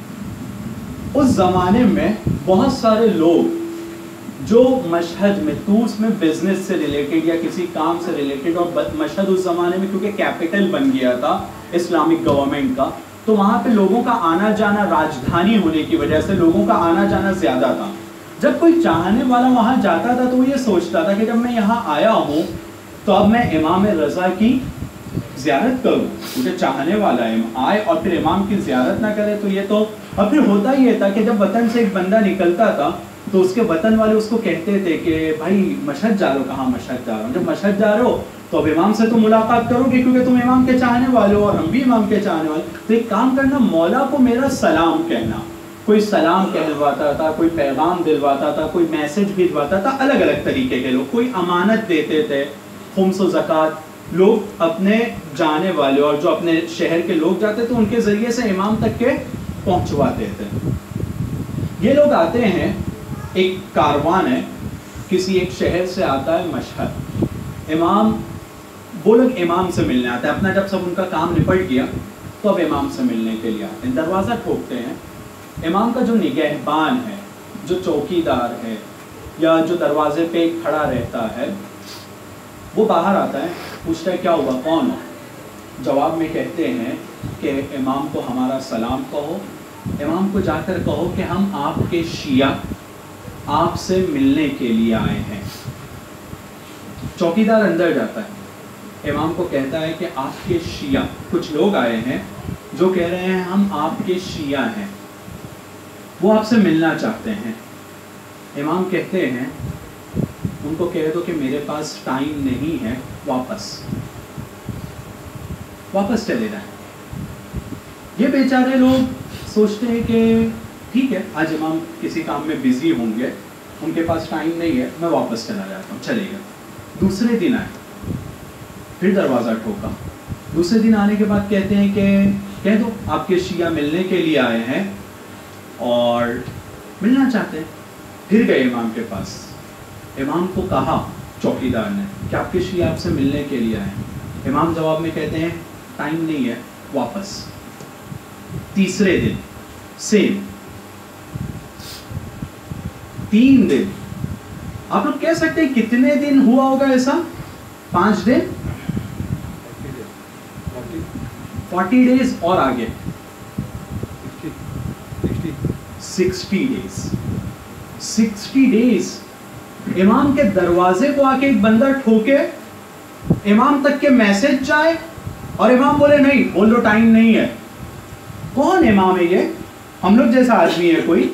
اس زمانے میں بہت سارے لوگ جو مشہد میں طوس میں بزنس سے ریلیٹڈ یا کسی کام سے ریلیٹڈ، اور مشہد اس زمانے میں کیونکہ کیپٹل بن گیا تھا اسلامک گورنمنٹ کا تو وہاں پہ لوگوں کا آنا جانا، راجدھانی ہونے کی وجہ سے لوگوں کا آنا جانا زیادہ تھا. جب کوئی چاہنے والا وہاں جاتا تھا تو وہ یہ سوچتا تھا کہ جب میں یہاں آیا ہوں تو اب میں امام رضا کی زیارت کروں، کیونکہ چاہنے والا آئے اور پھر امام کی زیارت نہ کرے تو یہ تو. اور پھر ہوتا یہ تھا کہ جب وطن سے ایک بندہ نکلتا تھا تو اس کے وطن والے اس کو کہتے تھے کہ بھائی مشہد جا رہے ہو. کہاں مشہد جا رہا ہوں؟ جب مشہد جا رہے ہو تو اب امام سے تو ملاقات کرو گے کیونکہ تم امام کے چاہنے والے ہو اور ہم بھی امام کے چاہنے والے. تو ایک کام کرنا، مولا کو میرا سلام کہنا. کوئی سلام کہلواتا تھا، کوئی پیغام دلواتا تھا، کوئی میسج بھجواتا تھا، الگ الگ طریقے کے لوگ. کوئی امانت دیتے تھے، خمس و زکوٰۃ لوگ اپنے جانے والے اور جو اپنے شہر کے لوگ جاتے تھے ان کے ذریعے سے امام تک کے پہنچواتے تھے. یہ لوگ آتے ہیں، ایک کاروان ہے کسی ایک شہر سے آتا ہے مشہد. امام وہ لوگ امام سے ملنے آتے ہیں. اپنا جب سب ان کا کام نپٹ گیا تو اب امام سے ملنے کے لیے آتے ہیں. دروازہ ٹھوکتے ہیں. امام کا جو نگہبان ہے، جو چوکی دار ہے یا جو دروازے پہ کھڑا رہتا ہے وہ باہر آتا ہے، پوچھتا ہے کیا ہوا، کون ہو؟ جواب میں کہتے ہیں کہ امام کو ہمارا سلام کہو، امام کو جا کر کہو کہ ہم آپ کے شیعہ آپ سے ملنے کے لیے آئے ہیں. چوکی دار اندر جاتا ہے، امام کو کہتا ہے کہ آپ کے شیعہ کچھ لوگ آئے ہیں جو کہہ رہے ہیں ہم آپ کے شیعہ ہیں، وہ آپ سے ملنا چاہتے ہیں. امام کہتے ہیں ان کو کہہ دو کہ میرے پاس ٹائم نہیں ہے، واپس واپس چلے جائیں. یہ بیچارے لوگ سوچتے ہیں کہ ٹھیک ہے آج امام کسی کام میں بزی ہوں گے، ان کے پاس ٹائم نہیں ہے، میں واپس چلا جاتا ہوں. چلے گئے. دوسرے دن آئے، پھر دروازہ ٹھوکا. دوسرے دن آنے کے بعد کہتے ہیں کہ کہہ دو آپ کے شیعہ ملنے کے لیے آئے ہیں اور ملنا چاہتے ہیں. پھر گئے امام کے پاس. امام کو کہا چوکی دار نے کہ آپ کے شیعہ آپ سے ملنے کے لیے آئے ہیں. امام جواب میں کہتے ہیں ٹائم نہیں ہے، واپس. تیسرے دن سیم. تین دن. آپ لوگ کہہ سکتے ہیں کتنے دن ہوا ہوگا ایسا؟ پانچ دن، فورٹی ڈیز اور آگے سکسٹی ڈیز. سکسٹی ڈیز امام کے دروازے کو آ کے ایک بندہ ٹھوکے امام تک کے میسج جائے اور امام بولے نہیں، بول دو ٹائم نہیں ہے. کون امام ہے یہ؟ ہم لوگ جیسا آدمی ہے، کوئی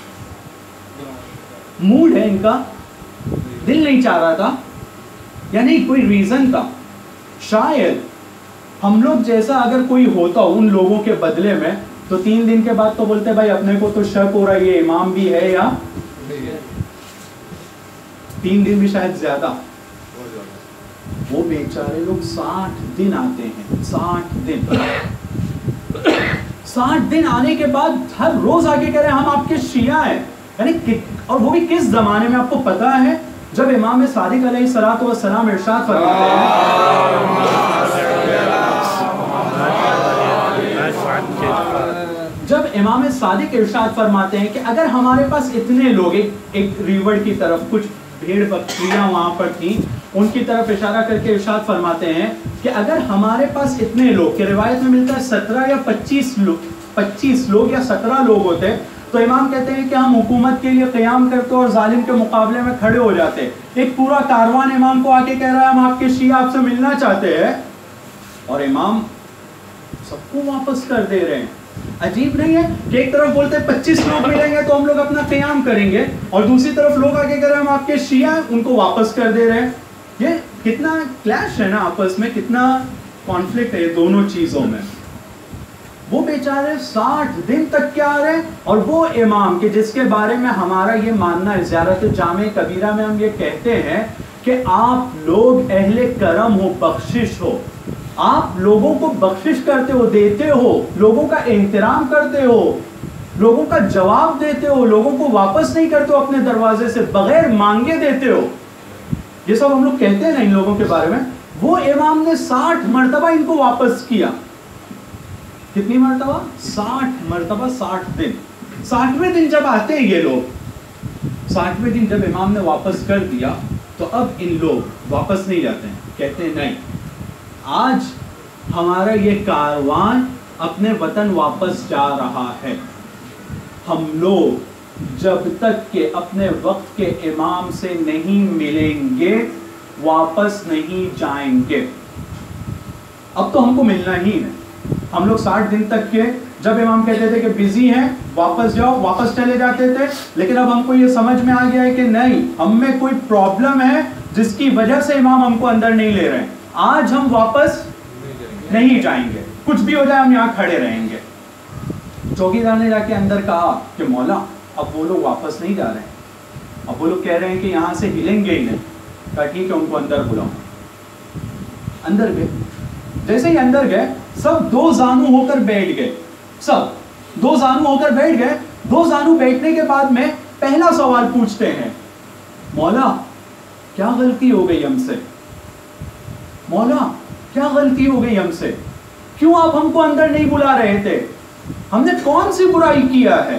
موڈ ہے ان کا، دل نہیں چاہ رہا تھا یا نہیں کوئی ریزن تھا. شاید ہم لوگ جیسا اگر کوئی ہوتا ان لوگوں کے بدلے میں تو تین دن کے بعد تو بولتے بھائی اپنے کو تو شک ہو رہا ہے یہ امام بھی ہے یا تین دن بھی شاید زیادہ. وہ بیچارے لوگ ساٹھ دن آتے ہیں، ساٹھ دن ساٹھ دن آنے کے بعد ہر روز آگے کہہ رہے ہیں ہم آپ کے شیعہ ہیں. یعنی اور وہ بھی کس زمانے میں؟ آپ کو پتا ہے جب امام صادق علیہ الصلوۃ والسلام ارشاد فرماتے ہیں جب امام صادق ارشاد فرماتے ہیں کہ اگر ہمارے پاس اتنے لوگ، ایک ریوڑ کی طرف کچھ بھیڑ بکریاں وہاں پر تھیں، ان کی طرف اشارہ کر کے ارشاد فرماتے ہیں کہ اگر ہمارے پاس اتنے لوگ، کہ روایت میں ملتا ہے سترہ یا پچیس لوگ پچیس لوگ یا سترہ لوگ ہوتے، تو امام کہتے ہیں کہ ہم حکومت کے لیے قیام کرتے اور ظالم کے مقابلے میں کھڑے ہو جاتے. ایک پورا کاروان امام کو آ کے کہہ رہا ہے ہم آپ کے شیعہ آپ سے ملنا چاہتے ہیں، اور امام سب کو واپس کر دے رہے ہیں. عجیب نہیں ہے کہ ایک طرف بولتے ہیں پچیس لوگ ملیں گے تو ہم لوگ اپنا قیام کریں گے، اور دوسری طرف لوگ آگے کہہ رہے ہیں ہم آپ کے شیعہ ہیں، ان کو واپس کر دے رہے ہیں. یہ کتنا کلیش ہے نا آپس میں، کتنا کانفلکٹ ہے دونوں چیزوں میں. وہ بیچارے ساٹھ دن تک کیا آ رہے ہیں، اور وہ امام کہ جس کے بارے میں ہمارا یہ ماننا ہے، زیارت جامع کبیرہ میں ہم یہ کہتے ہیں کہ آپ لوگ اہل کرم ہو، بخشش ہو، آپ لوگوں کو بخشش کرتے ہو، دیتے ہو، لوگوں کا احترام کرتے ہو، لوگوں کا جواب دیتے ہو، لوگوں کو واپس نہیں کرتے ہو اپنے دروازے سے، بغیر مانگے دیتے ہو. یہ سب ہم لوگ کہتے ہیں نا ان لوگوں کے بارے میں. وہ امام نے ساٹھ مرتبہ ان کو واپس کیا. کتنی مرتبہ؟ ساٹھ مرتبہ. ساٹھ دن. ساٹھویں دن جب آتے ہیں یہ لوگ، ساٹھویں دن جب امام نے واپس کر دیا تو اب ان لوگ واپس نہیں جاتے ہیں، کہتے ہیں نہیں، آج ہمارا یہ کاروان اپنے وطن واپس جا رہا ہے. ہم لوگ جب تک کہ اپنے وقت کے امام سے نہیں ملیں گے واپس نہیں جائیں گے. اب تو ہم کو ملنا ہی ہے. ہم لوگ ساٹھ دن تک کے جب امام کہتے تھے کہ بزی ہیں واپس جاؤ، واپس چلے جاتے تھے. لیکن اب ہم کو یہ سمجھ میں آ گیا ہے کہ نہیں، ہم میں کوئی پرابلم ہے جس کی وجہ سے امام ہم کو اندر نہیں لے رہے ہیں. آج ہم واپس نہیں جائیں گے، کچھ بھی ہو جائے ہم یہاں کھڑے رہیں گے. چوکیدار نے جا کے اندر کہا کہ مولا اب وہ لوگ واپس نہیں جا رہے ہیں، اب وہ لوگ کہہ رہے ہیں کہ یہاں سے ہلیں گے ہی نہیں. کہا ٹھیک ہے ان کو اندر بلاؤ. اندر گئے. جیسے ہی اندر گئے سب دو زانو ہو کر بیٹھ گئے. سب دو زانو ہو کر بیٹھ گئے. دو زانو بیٹھنے کے بعد میں پہلا سوال پوچھتے ہیں، مولا کیا غلطی ہو گئی ہم سے؟ مولا کیا غلطی ہو گئی ہم سے؟ کیوں آپ ہم کو اندر نہیں بلا رہے تھے؟ ہم نے کون سی برائی کیا ہے؟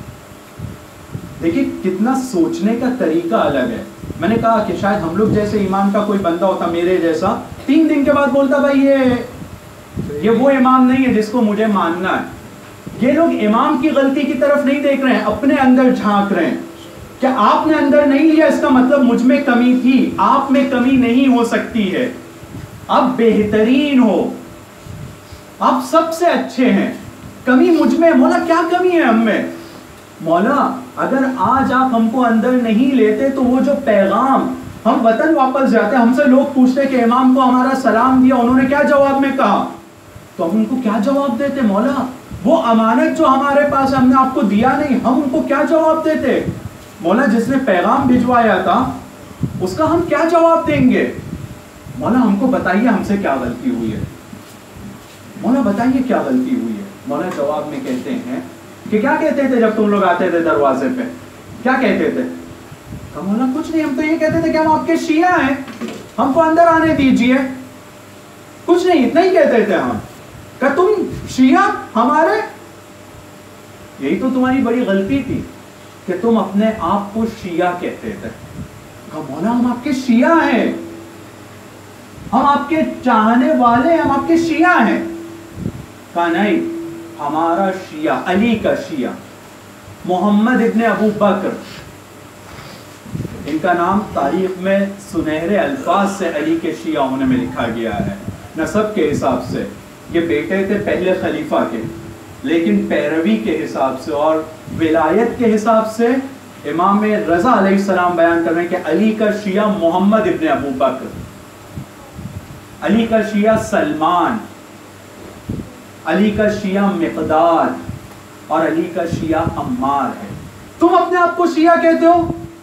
دیکھیں کتنا سوچنے کا طریقہ الگ ہے. میں نے کہا کہ شاید ہم لوگ جیسے ایمان کا کوئی بندہ ہوتا میرے جیسا، تین دن کے بعد بولتا بھائی یہ یہ وہ امام نہیں ہے جس کو مجھے ماننا ہے. یہ لوگ امام کی غلطی کی طرف نہیں دیکھ رہے ہیں، اپنے اندر جھانک رہے ہیں. کیا آپ نے اندر نہیں لیا اس کا مطلب مجھ میں کمی تھی؟ آپ میں کمی نہیں ہو سکتی ہے. آپ بہترین ہو، آپ سب سے اچھے ہیں. کمی مجھ میں. مولا کیا کمی ہے ہم میں؟ مولا اگر آج آپ ہم کو اندر نہیں لیتے تو وہ جو پیغام ہم وطن واپس جاتے، ہم سے لوگ پوچھتے کہ امام کو ہمارا سلام دیا، انہوں نے کیا جواب میں کہا، تو ہم ان کو کیا جواب دیتے؟ مولا وہ امانت جو ہمارے پاس ہم نے آپ کو دیا نہیں، ہم ان کو کیا جواب دیتے؟ مولا جس نے پیغام بھجوایا تھا اس کا ہم کیا جواب دیں گے؟ مولا ہم کو بتائیے ہم سے کیا غلطی ہوئی ہے. مولا بتائیے کیا غلطی ہوئی ہے. مولا جواب میں کہتے ہیں کہ کیا کہتے تھے جب تم لوگ آتے تھے دروازے پہ؟ کیا کہتے تھے؟ کہ مولا کچھ نہیں، ہم تو یہ کہتے تھے کہ ہم آپ کے شیعہ ہیں، ہم کو اندر آنے دیجئے. کچھ نہیں، اتنا ہی کہتے تھے ہم. کہ تم شیعہ ہمارے؟ یہی تو تمہاری بڑی غلطی تھی کہ تم اپنے آپ کو شیعہ کہتے تھے. کہ مولا ہم آپ کے شیعہ ہیں، ہم آپ کے چاہنے والے ہیں، ہم آپ کے شیعہ ہیں. کہا نہیں، ہمارا شیعہ علی کا شیعہ محمد ابن ابو بکر، ان جن کا نام تاریخ میں سنہرے الفاظ سے علی کے شیعہ ہونے میں لکھا گیا ہے. نسب کے حساب سے یہ بیٹے تھے پہلے خلیفہ کے، لیکن پیروی کے حساب سے اور ولایت کے حساب سے امام رضا علیہ السلام بیان کر رہے ہیں کہ علی کا شیعہ محمد ابن ابو بکر، علی کا شیعہ سلمان، علی کا شیعہ مقداد اور علی کا شیعہ عمار ہے. تم اپنے آپ کو شیعہ کہتے ہو،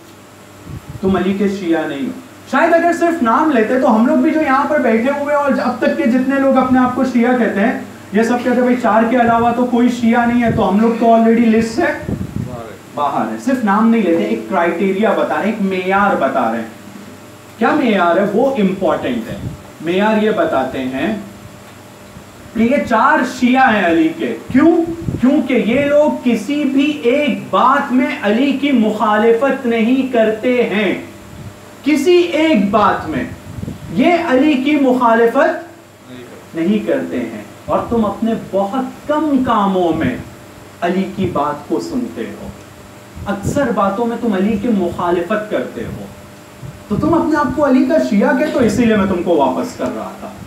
تم علی کے شیعہ نہیں ہو. شاید اگر صرف نام لیتے تو ہم لوگ بھی جو یہاں پر بیٹھے ہوئے اور اب تک کے جتنے لوگ اپنے آپ کو شیعہ کہتے ہیں یہ سب کہتے ہیں بھائی چار کے علاوہ تو کوئی شیعہ نہیں ہے، تو ہم لوگ تو آلریڈی لسٹ سے باہر ہے. صرف نام نہیں لیتے، ایک کرائٹیریا بتا رہے ہیں، ایک معیار بتا رہے ہیں. کیا معیار ہے؟ وہ امپورٹنٹ ہے. معیار یہ بتاتے ہیں کہ یہ چار شیعہ ہیں علی کے. کیوں؟ کیونکہ یہ لوگ کسی بھی ایک بات میں علی کی مخالفت نہیں کرتے ہیں. کسی ایک بات میں یہ علی کی مخالفت نہیں کرتے ہیں. اور تم اپنے بہت کم کاموں میں علی کی بات کو سنتے ہو، اکثر باتوں میں تم علی کی مخالفت کرتے ہو. تو تم اپنے آپ کو علی کا شیعہ کہتے ہو، اسی لیے میں تم کو واپس کر رہا تھا.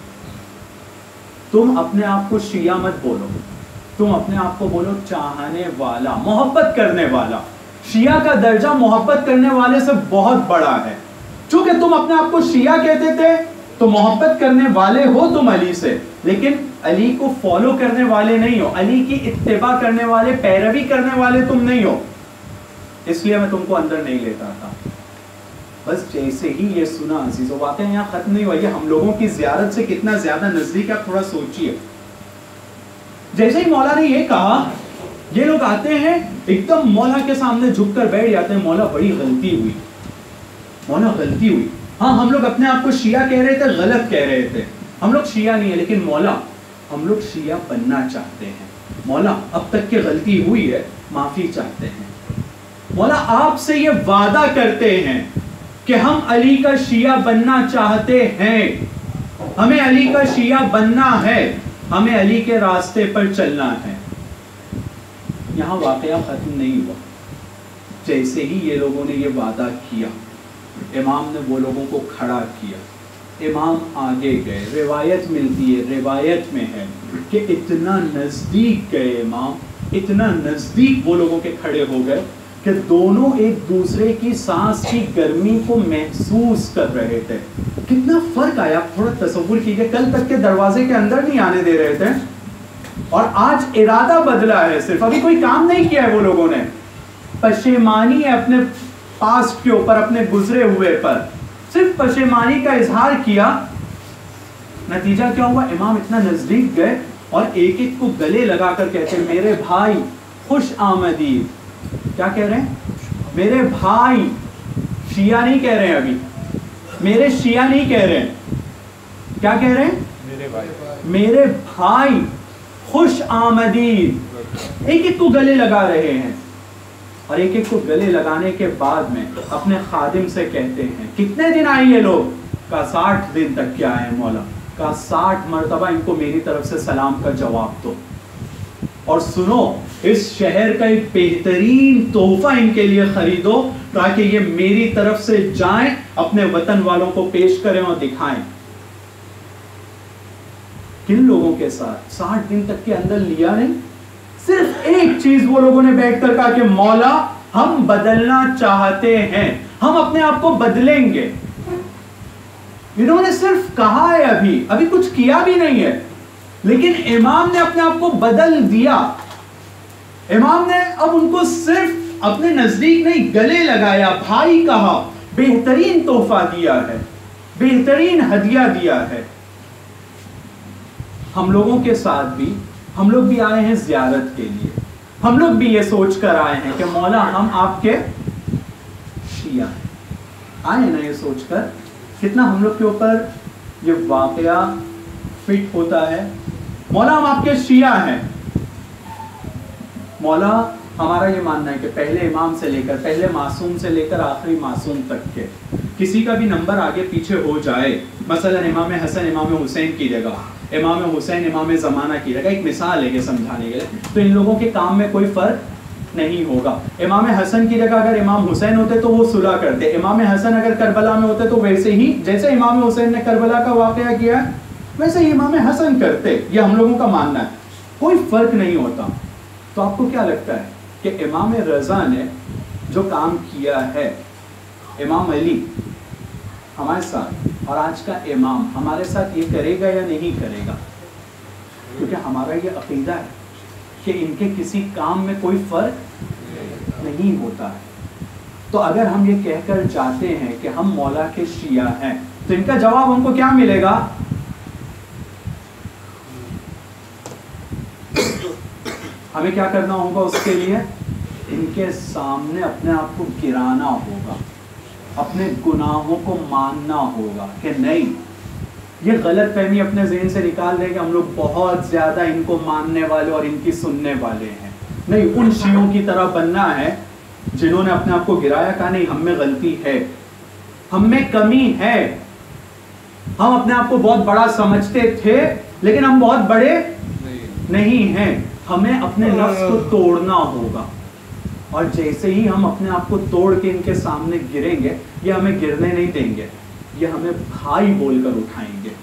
تم اپنے آپ کو شیعہ مت بولو، تم اپنے آپ کو بولو چاہنے والا، محبت کرنے والا. شیعہ کا درجہ محبت کرنے والے سے بہت بڑا ہے. چونکہ تم اپنے آپ کو شیعہ کہتے تھے تو محبت کرنے والے ہو تم علی سے، لیکن علی کو فالو کرنے والے نہیں ہو، علی کی اتباع کرنے والے، پیروی کرنے والے تم نہیں ہو. اس لیے میں تم کو اندر نہیں لیتا تھا. بس جیسے ہی یہ سنا عزیزو، واقعہ یہاں ختم نہیں ہوا، یہ ہم لوگوں کی زیارت سے کتنا زیادہ نزدیک ہے، آپ تھوڑا سوچئے. جیسے ہی مولا نے یہ کہا، یہ لوگ آتے ہیں ایک دم مولا کے سامنے جھک کر بیٹھ جاتے ہیں. مولا بڑی غلطی ہوئی، مولا غلطی ہوئی. ہاں ہم لوگ اپنے آپ کو شیعہ کہہ رہے تھے، غلط کہہ رہے تھے. ہم لوگ شیعہ نہیں ہے، لیکن مولا ہم لوگ شیعہ بننا چاہتے ہیں. مولا اب تک کی غلطی ہوئی ہے، معافی چاہتے ہیں. مولا آپ سے یہ وعدہ کرتے ہیں کہ ہم علی کا شیعہ بننا چاہتے ہیں، ہمیں علی کا شیعہ بننا ہے، ہمیں علی کے راستے پر چلنا ہے. یہاں واقعہ ختم نہیں ہوا. جیسے ہی یہ لوگوں نے یہ وعدہ کیا، امام نے وہ لوگوں کو کھڑا کیا. امام آگے گئے. روایت ملتی ہے، روایت میں ہے کہ اتنا نزدیک گئے امام، اتنا نزدیک وہ لوگوں کے کھڑے ہو گئے کہ دونوں ایک دوسرے کی سانس کی گرمی کو محسوس کر رہے تھے. کتنا فرق آیا، آپ تھوڑا تصور کیجئے. کل تک کے دروازے کے اندر نہیں آنے دے رہے تھے اور آج ارادہ بدلا ہے. صرف ابھی کوئی کام نہیں کیا ہے وہ لوگوں نے، پشیمانی ہے اپنے پاسٹ کے اوپر، اپنے گزرے ہوئے پر صرف پشیمانی کا اظہار کیا. نتیجہ کیا ہوا؟ امام اتنا نزدیک گئے اور ایک ایک کو گلے لگا کر کہتے ہیں میرے بھائی خوش آمدید. کیا کہہ رہے ہیں؟ میرے بھائی. شیعہ نہیں کہہ رہے ہیں، ابھی میرے شیعہ نہیں کہہ رہے ہیں. کیا کہہ رہے ہیں؟ میرے بھائی، میرے بھائی خوش آمدید. ایک ایک کو گلے لگا رہے ہیں اور ایک ایک کو گلے لگانے کے بعد میں اپنے خادم سے کہتے ہیں کتنے دن آئے یہ لوگ؟ کا ساٹھ دن تک کیا آئے مولا؟ کا ساٹھ مرتبہ ان کو میری طرف سے سلام کا جواب دو. اور سنو، اس شہر کا ایک بہترین تحفہ ان کے لیے خریدو تاکہ یہ میری طرف سے جائیں، اپنے وطن والوں کو پیش کریں اور دکھائیں. کن لوگوں کے ساتھ؟ ساٹھ دن تک کے اندر لیا نہیں. صرف ایک چیز وہ لوگوں نے بیٹھ کر کہا کہ مولا ہم بدلنا چاہتے ہیں، ہم اپنے آپ کو بدلیں گے. انہوں نے صرف کہا ہے، ابھی ابھی کچھ کیا بھی نہیں ہے، لیکن امام نے اپنے آپ کو بدل دیا. امام نے اب ان کو صرف اپنے نزدیک نہیں گلے لگایا، بھائی کہا، بہترین تحفہ دیا ہے، بہترین ہدیہ دیا ہے. ہم لوگوں کے ساتھ بھی، ہم لوگ بھی آئے ہیں زیارت کے لیے. ہم لوگ بھی یہ سوچ کر آئے ہیں کہ مولا ہم آپ کے شیعہ ہیں. آئے نا یہ سوچ کر؟ کتنا ہم لوگ کے اوپر یہ واقعہ فٹ ہوتا ہے. مولا ہم آپ کے شیعہ ہیں. مولا ہمارا یہ ماننا ہے کہ پہلے امام سے لے کر، پہلے معصوم سے لے کر آخری معصوم تک کے کسی کا بھی نمبر آگے پیچھے ہو جائے، مثلا امام حسن امام حسین کی جگہ، امام حسین امام زمانہ کی جگہ، ایک مثال ہے یہ سمجھانے کے لیے، تو ان لوگوں کے کام میں کوئی فرق نہیں ہوگا. امام حسن کی جگہ اگر امام حسین ہوتے تو وہ صلح کرتے. امام حسن اگر کربلا میں ہوتے تو ویسے ہی جیسے امام حسین نے کربلا کا واقعہ کیا ویسے ہی امام حسن کرتے. یہ ہم لوگوں کا ماننا ہے, کوئی فرق نہیں ہوتا. تو آپ کو کیا لگتا ہے کہ امام رضا نے جو کام کیا ہے, امام علی ہمارے ساتھ اور آج کا امام ہمارے ساتھ یہ کرے گا یا نہیں کرے گا؟ کیونکہ ہمارا یہ عقیدہ ہے کہ ان کے کسی کام میں کوئی فرق نہیں ہوتا ہے. تو اگر ہم یہ کہہ کر جاتے ہیں کہ ہم مولا کے شیعہ ہیں تو ان کا جواب ہم کو کیا ملے گا؟ ہمیں کیا کرنا ہوگا اس کے لیے؟ ان کے سامنے اپنے آپ کو گرانا ہوگا, اپنے گناہوں کو ماننا ہوگا کہ نہیں, یہ غلط فہمی اپنے ذہن سے نکال دیں کہ ہم لوگ بہت زیادہ ان کو ماننے والے اور ان کی سننے والے ہیں. نہیں, ان شیعوں کی طرح بننا ہے جنہوں نے اپنے آپ کو گرایا, کہا نہیں ہم میں غلطی ہے, ہم میں کمی ہے, ہم اپنے آپ کو بہت بڑا سمجھتے تھے لیکن ہم بہت بڑے نہیں ہیں. ہمیں اپنے نفس کو توڑنا ہوگا, اور جیسے ہی ہم اپنے آپ کو توڑ کے ان کے سامنے گریں گے, یہ ہمیں گرنے نہیں دیں گے, یہ ہمیں بھائی بول کر اٹھائیں گے.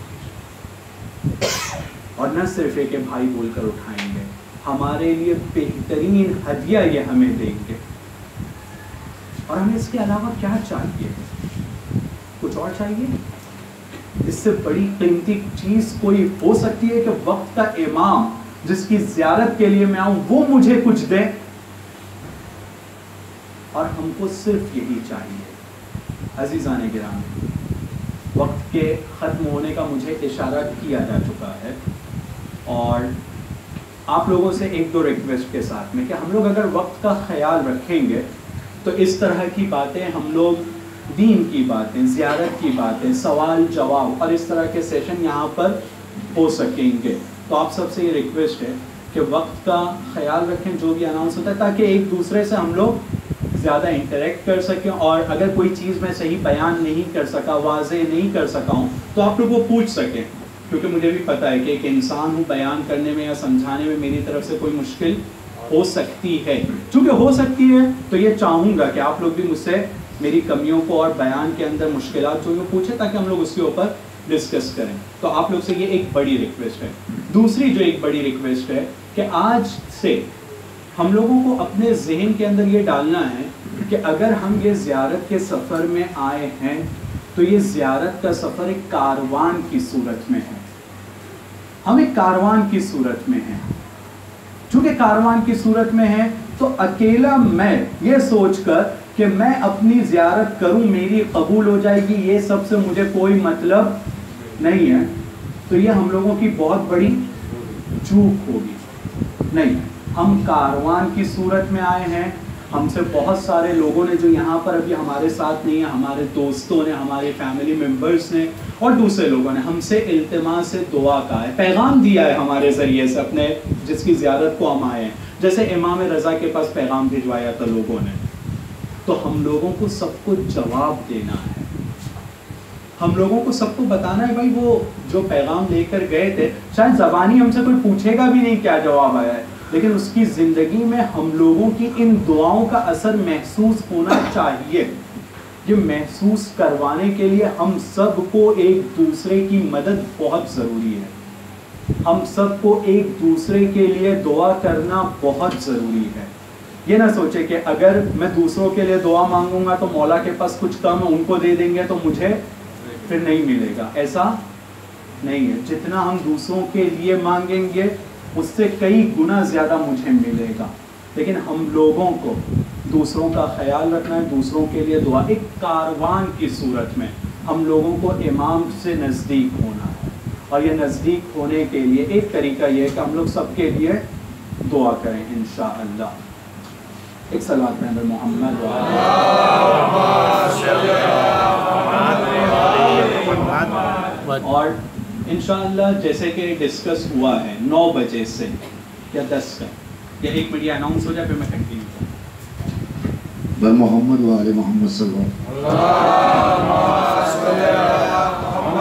اور نہ صرف ایک بھائی بول کر اٹھائیں گے, ہمارے لیے بہترین ہدیہ یہ ہمیں دیں گے. اور ہمیں اس کے علاوہ کیا چاہیے؟ کچھ اور چاہیے؟ اس سے بڑی قیمتی چیز کوئی ہو سکتی ہے کہ وقت کا امام جس کی زیارت کے لیے میں آؤں وہ مجھے کچھ دے؟ اور ہم کو صرف یہی چاہیے. عزیزان گرامی, وقت کے ختم ہونے کا مجھے اشارہ کیا جا چکا ہے, اور آپ لوگوں سے ایک دو ریکویسٹ کے ساتھ میں کہ ہم لوگ اگر وقت کا خیال رکھیں گے تو اس طرح کی باتیں ہم لوگ, دین کی باتیں, زیارت کی باتیں, سوال جواب اور اس طرح کے سیشن یہاں پر ہو سکیں گے. تو آپ سب سے یہ ریکویسٹ ہے کہ وقت کا خیال رکھیں جو بھی اناؤنس ہوتا ہے, تاکہ ایک دوسرے سے ہم لوگ زیادہ انٹریکٹ کر سکیں, اور اگر کوئی چیز میں صحیح بیان نہیں کر سکا, واضح نہیں کر سکا ہوں تو آپ لوگ وہ پوچھ سکیں, کیونکہ مجھے بھی پتہ ہے کہ ایک انسان ہوں, بیان کرنے میں یا سمجھانے میں میری طرف سے کوئی مشکل ہو سکتی ہے. چونکہ ہو سکتی ہے تو یہ چاہوں گا کہ آپ لوگ بھی مجھ سے میری کمیوں کو اور بیان کے اندر مشکلات جو پوچھیں, تاکہ ہم لوگ اس کے اوپر ڈسکس کریں. تو آپ لوگ سے یہ ایک بڑی ریکویسٹ ہے. دوسری جو ایک بڑی ریکویسٹ ہے کہ آج سے ہم لوگوں کو اپنے ذہن کے اندر یہ ڈالنا ہے کہ اگر ہم یہ زیارت کے سفر میں آئے ہیں تو یہ زیارت کا سفر ایک کاروان کی صورت میں ہے. ہم ایک کاروان کی صورت میں ہیں. چونکہ کاروان کی صورت میں ہے تو اکیلا میں یہ سوچ کر کہ میں اپنی زیارت کروں میری قبول ہو جائے گی, یہ سب سے مجھے کوئی مطلب نہیں ہے, تو یہ ہم لوگوں کی بہت بڑی چوک ہوگی. نہیں, ہم کاروان کی صورت میں آئے ہیں. ہم سے بہت سارے لوگوں نے جو یہاں پر ابھی ہمارے ساتھ نہیں ہیں, ہمارے دوستوں نے, ہمارے فیملی ممبرس نے اور دوسرے لوگوں نے ہم سے التماس سے دعا کا ہے, پیغام دیا ہے ہمارے ذریعے سے اپنے جس کی زیارت کو ہم آئے ہیں. جیسے امام رضا کے پاس پیغام بھجوایا تھا لوگوں نے, تو ہم لوگوں کو سب کو جواب دینا ہے. ہم لوگوں کو سب کو بتانا ہے بھائی وہ جو پیغام لے کر گئے تھے, شاید زبانی ہم سے کوئی پوچھے گا بھی نہیں کیا جواب آیا ہے, لیکن اس کی زندگی میں ہم لوگوں کی ان دعاؤں کا اثر محسوس ہونا چاہیے. یہ محسوس کروانے کے لیے ہم سب کو ایک دوسرے کی مدد بہت ضروری ہے. ہم سب کو ایک دوسرے کے لیے دعا کرنا بہت ضروری ہے. یہ نہ سوچے کہ اگر میں دوسروں کے لیے دعا مانگوں گا تو مولا کے پاس کچھ کم ہے, ان کو دے دیں گے تو مجھے پھر نہیں ملے گا. ایسا نہیں ہے. جتنا ہم دوسروں کے لیے مانگیں گے اس سے کئی گنا زیادہ مجھے ملے گا. لیکن ہم لوگوں کو دوسروں کا خیال رکھنا ہے, دوسروں کے لیے دعا. ایک کاروان کی صورت میں ہم لوگوں کو امام سے نزدیک ہونا ہے, اور یہ نزدیک ہونے کے لیے ایک طریقہ یہ ہے کہ ہم لوگ سب کے لیے دعا کریں انشاءاللہ. ایک صلوات میں اندر محمد اور انشاءاللہ جیسے کہ ڈسکس ہوا ہے نو بجے سے یا دس کا یا ایک منٹ یہ اناؤنس ہو جائے پھر میں کنٹینیو کروں. بر محمد و آل محمد صلی اللہ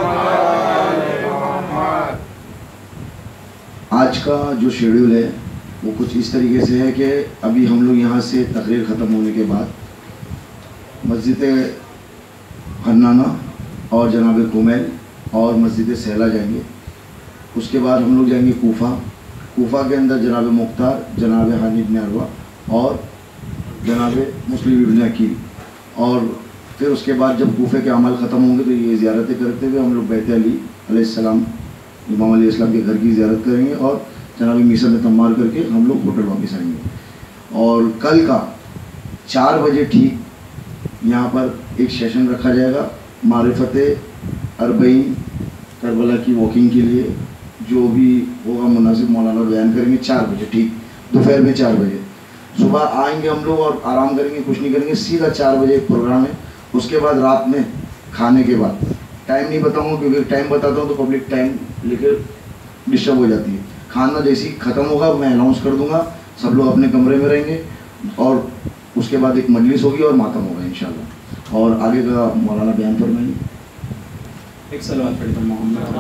علیہ. آج کا جو شیڈیول ہے وہ کچھ اس طریقے سے ہے کہ ابھی ہم لوگ یہاں سے تقریر ختم ہونے کے بعد مسجد حنانہ اور جناب کومیل اور مسجد سہلا جائیں گے. اس کے بعد ہم لوگ جائیں گے کوفہ. کوفہ کے اندر جناب مختار، جناب حانی بن عروہ اور جناب مسلم ابن عقیل. اور پھر اس کے بعد جب کوفے کے عمل ختم ہوں گے تو یہ زیارتیں کرتے ہوئے ہم لوگ بیت علی علیہ السلام، امام علیہ السلام کے گھر کی زیارت کریں گے اور جناب میسا میں تمار کر کے ہم لوگ ہوٹل واپس آئیں گے. اور کل کا چار بجے ٹھیک یہاں پر ایک سیشن رکھا جائے گا معرفت اربعین کربلا کی واکنگ کے لیے. جو بھی ہوگا مناسب مولانا بیان کریں گے چار بجے ٹھیک دوپہر میں چار بجے. صبح آئیں گے ہم لوگ اور آرام کریں گے، کچھ نہیں کریں گے، سیدھا چار بجے ایک پروگرام ہے. اس کے بعد رات میں کھانے کے بعد ٹائم نہیں بتاؤں گا کیونکہ ٹائم بتاتا ہوں تو پبلک ٹائم لے کے ڈسٹرب ہو جاتی ہے. کھانا جیسے ہی ختم ہوگا میں اناؤنس کر دوں گا، سب لوگ اپنے کمرے میں رہیں گے اور اس کے بعد ایک مجلس ہوگی اور ماتم ہوگا انشاءاللہ. اور آگے کا مولانا بیان فرمائیں. ایک صلوات پڑھیں تو محمد.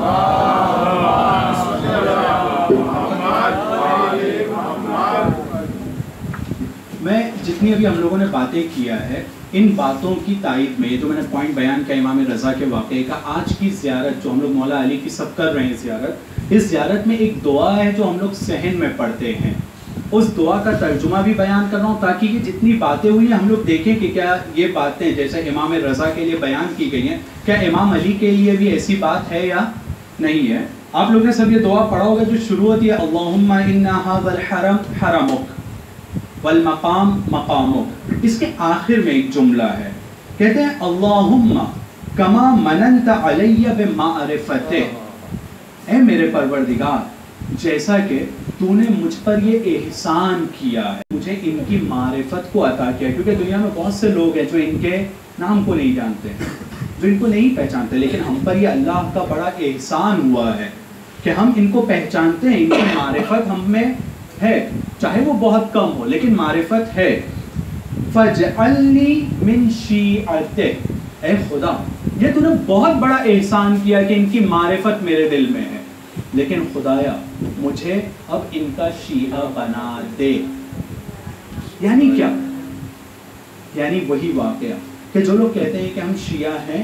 میں جتنی ابھی ہم لوگوں نے باتیں کیا ہے ان باتوں کی تائید میں جو میں نے پوائنٹ بیان کیا امام رضا کے واقعے کا، آج کی زیارت جو ہم لوگ مولا علی کی سب کر رہے ہیں زیارت، اس زیارت میں ایک دعا ہے جو ہم لوگ صحن میں پڑھتے ہیں. اس دعا کا ترجمہ بھی بیان کر رہا ہوں تاکہ یہ جتنی باتیں ہوئی ہیں ہم لوگ دیکھیں کہ کیا یہ باتیں جیسے امام رضا کے لیے بیان کی گئی ہیں کیا امام علی کے لیے بھی ایسی بات ہے یا نہیں ہے. آپ لوگ نے سب یہ دعا پڑھا ہوگا جو شروع ہوتی ہے اللہم انا ھذا الحرم حرمک والمقام مقامک. اس کے آخر میں ایک جملہ ہے، کہتے ہیں اللہم کما مننت علی بمعرفتہ، اے میرے پروردگار جیسا کہ تو نے مجھ پر یہ احسان کیا ہے، مجھے ان کی معرفت کو عطا کیا. کیونکہ دنیا میں بہت سے لوگ ہیں جو ان کے نام کو نہیں جانتے، جو ان کو نہیں پہچانتے، لیکن ہم پر یہ اللہ کا بڑا احسان ہوا ہے کہ ہم ان کو پہچانتے ہیں، ان کی معرفت ہم میں ہے، چاہے وہ بہت کم ہو لیکن معرفت ہے. فَجْعَلْنِي مِنْ شِيعَتِهِ، اے خدا یہ تو نے بہت بڑا احسان کیا کہ ان کی معرفت میرے دل میں ہے، لیکن خدایا مجھے اب ان کا شیعہ بنا دے. یعنی کیا؟ یعنی وہی واقعہ کہ جو لوگ کہتے ہیں کہ ہم شیعہ ہیں،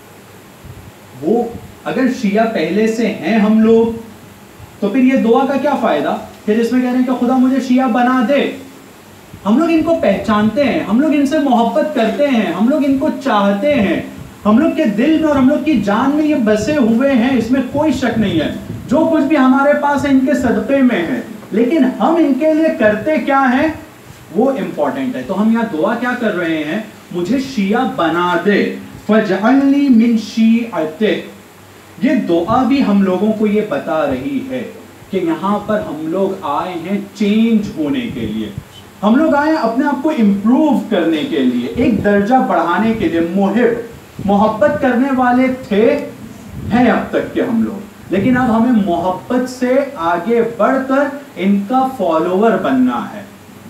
وہ اگر شیعہ پہلے سے ہیں ہم لوگ تو پھر یہ دعا کا کیا فائدہ کہ جس میں کہہ رہے ہیں کہ خدا مجھے شیعہ بنا دے. ہم لوگ ان کو پہچانتے ہیں، ہم لوگ ان سے محبت کرتے ہیں، ہم لوگ ان کو چاہتے ہیں، ہم لوگ کے دل میں اور ہم لوگ کی جان میں یہ بسے ہوئے ہیں، اس میں کوئی شک نہیں ہے. جو کچھ بھی ہمارے پاس ہے ان کے صدقے میں ہے، لیکن ہم ان کے لیے کرتے کیا ہیں وہ امپورٹنٹ ہے. تو ہم یہاں دعا کیا کر رہے ہیں، مجھے شیعہ بنا دے. فَجْعَلْنِي مِنْ شِيعَتِهِ، یہ دعا بھی ہم لوگوں کو یہ بتا رہی ہے کہ یہاں پر ہم لوگ آئے ہیں چینج ہونے کے لیے، ہم لوگ آئے ہیں اپنے آپ کو امپروو کرنے کے لیے، ایک درجہ بڑھانے کے لیے. محب محبت کرنے والے تھے ہیں اب تک کے ہم لوگ، لیکن اب ہمیں محبت سے آگے بڑھ کر ان کا فالوور بننا ہے،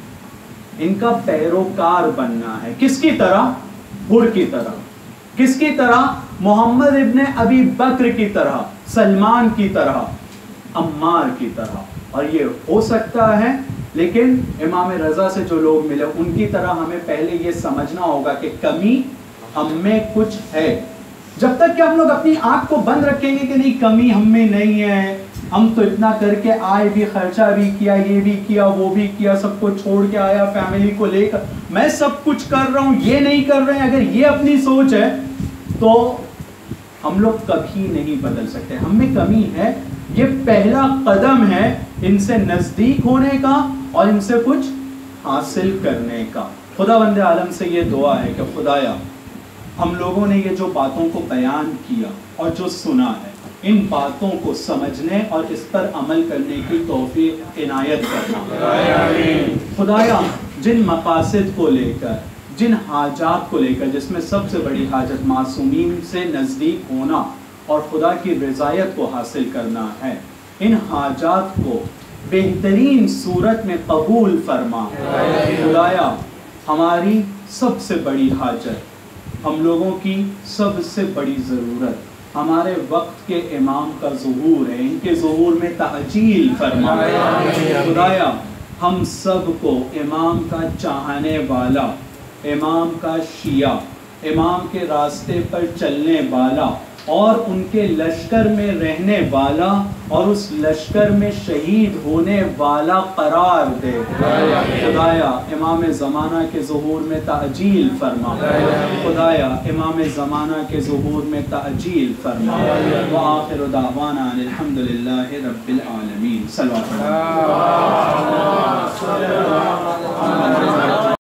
ان کا پیروکار بننا ہے. کس کی طرح؟ حر کی طرح. کس کی طرح؟ محمد ابن ابی بکر کی طرح، سلمان کی طرح، عمار کی طرح. اور یہ ہو سکتا ہے لیکن امام رضا سے جو لوگ ملے ان کی طرح ہمیں پہلے یہ سمجھنا ہوگا کہ کمی ہم میں کچھ ہے. جب تک کہ ہم لوگ اپنی آنکھ کو بند رکھیں گے کہ نہیں کمی ہم میں نہیں ہے، ہم تو اتنا کر کے آئے بھی، خرچہ بھی کیا، یہ بھی کیا، وہ بھی کیا، سب کو چھوڑ کے آیا، فیملی کو لے کر میں سب کچھ کر رہا ہوں، یہ نہیں کر رہے ہیں، اگر یہ اپنی سوچ ہے تو ہم لوگ کبھی نہیں بدل سکتے. ہم میں کمی ہے، یہ پہلا قدم ہے ان سے نزدیک ہونے کا اور ان سے کچھ حاصل کرنے کا. خدا بند عالم سے یہ دعا ہے کہ خدایا ہم لوگوں نے یہ جو باتوں کو بیان کیا اور جو سنا ہے، ان باتوں کو سمجھنے اور اس پر عمل کرنے کی توفیق عنایت کرنا. خدایا جن مقاصد کو لے کر، جن حاجات کو لے کر، جس میں سب سے بڑی حاجت معصومین سے نزدیک ہونا اور خدا کی رضایت کو حاصل کرنا ہے، ان حاجات کو بہترین صورت میں قبول فرما. خدایا ہماری سب سے بڑی حاجت، ہم لوگوں کی سب سے بڑی ضرورت ہمارے وقت کے امام کا ظہور ہے، ان کے ظہور میں تعجیل فرما. خدایا ہم سب کو امام کا چاہنے والا، امام کا شیعہ، امام کے راستے پر چلنے والا اور ان کے لشکر میں رہنے والا اور اس لشکر میں شہید ہونے والا قرار دے۔ خدایا امام زمانہ کے ظہور میں تعجیل فرما، خدایا امام زمانہ کے ظہور میں تعجیل فرما۔ وآخر دعوانا الحمدللہ رب العالمین۔ صلوات اللہ۔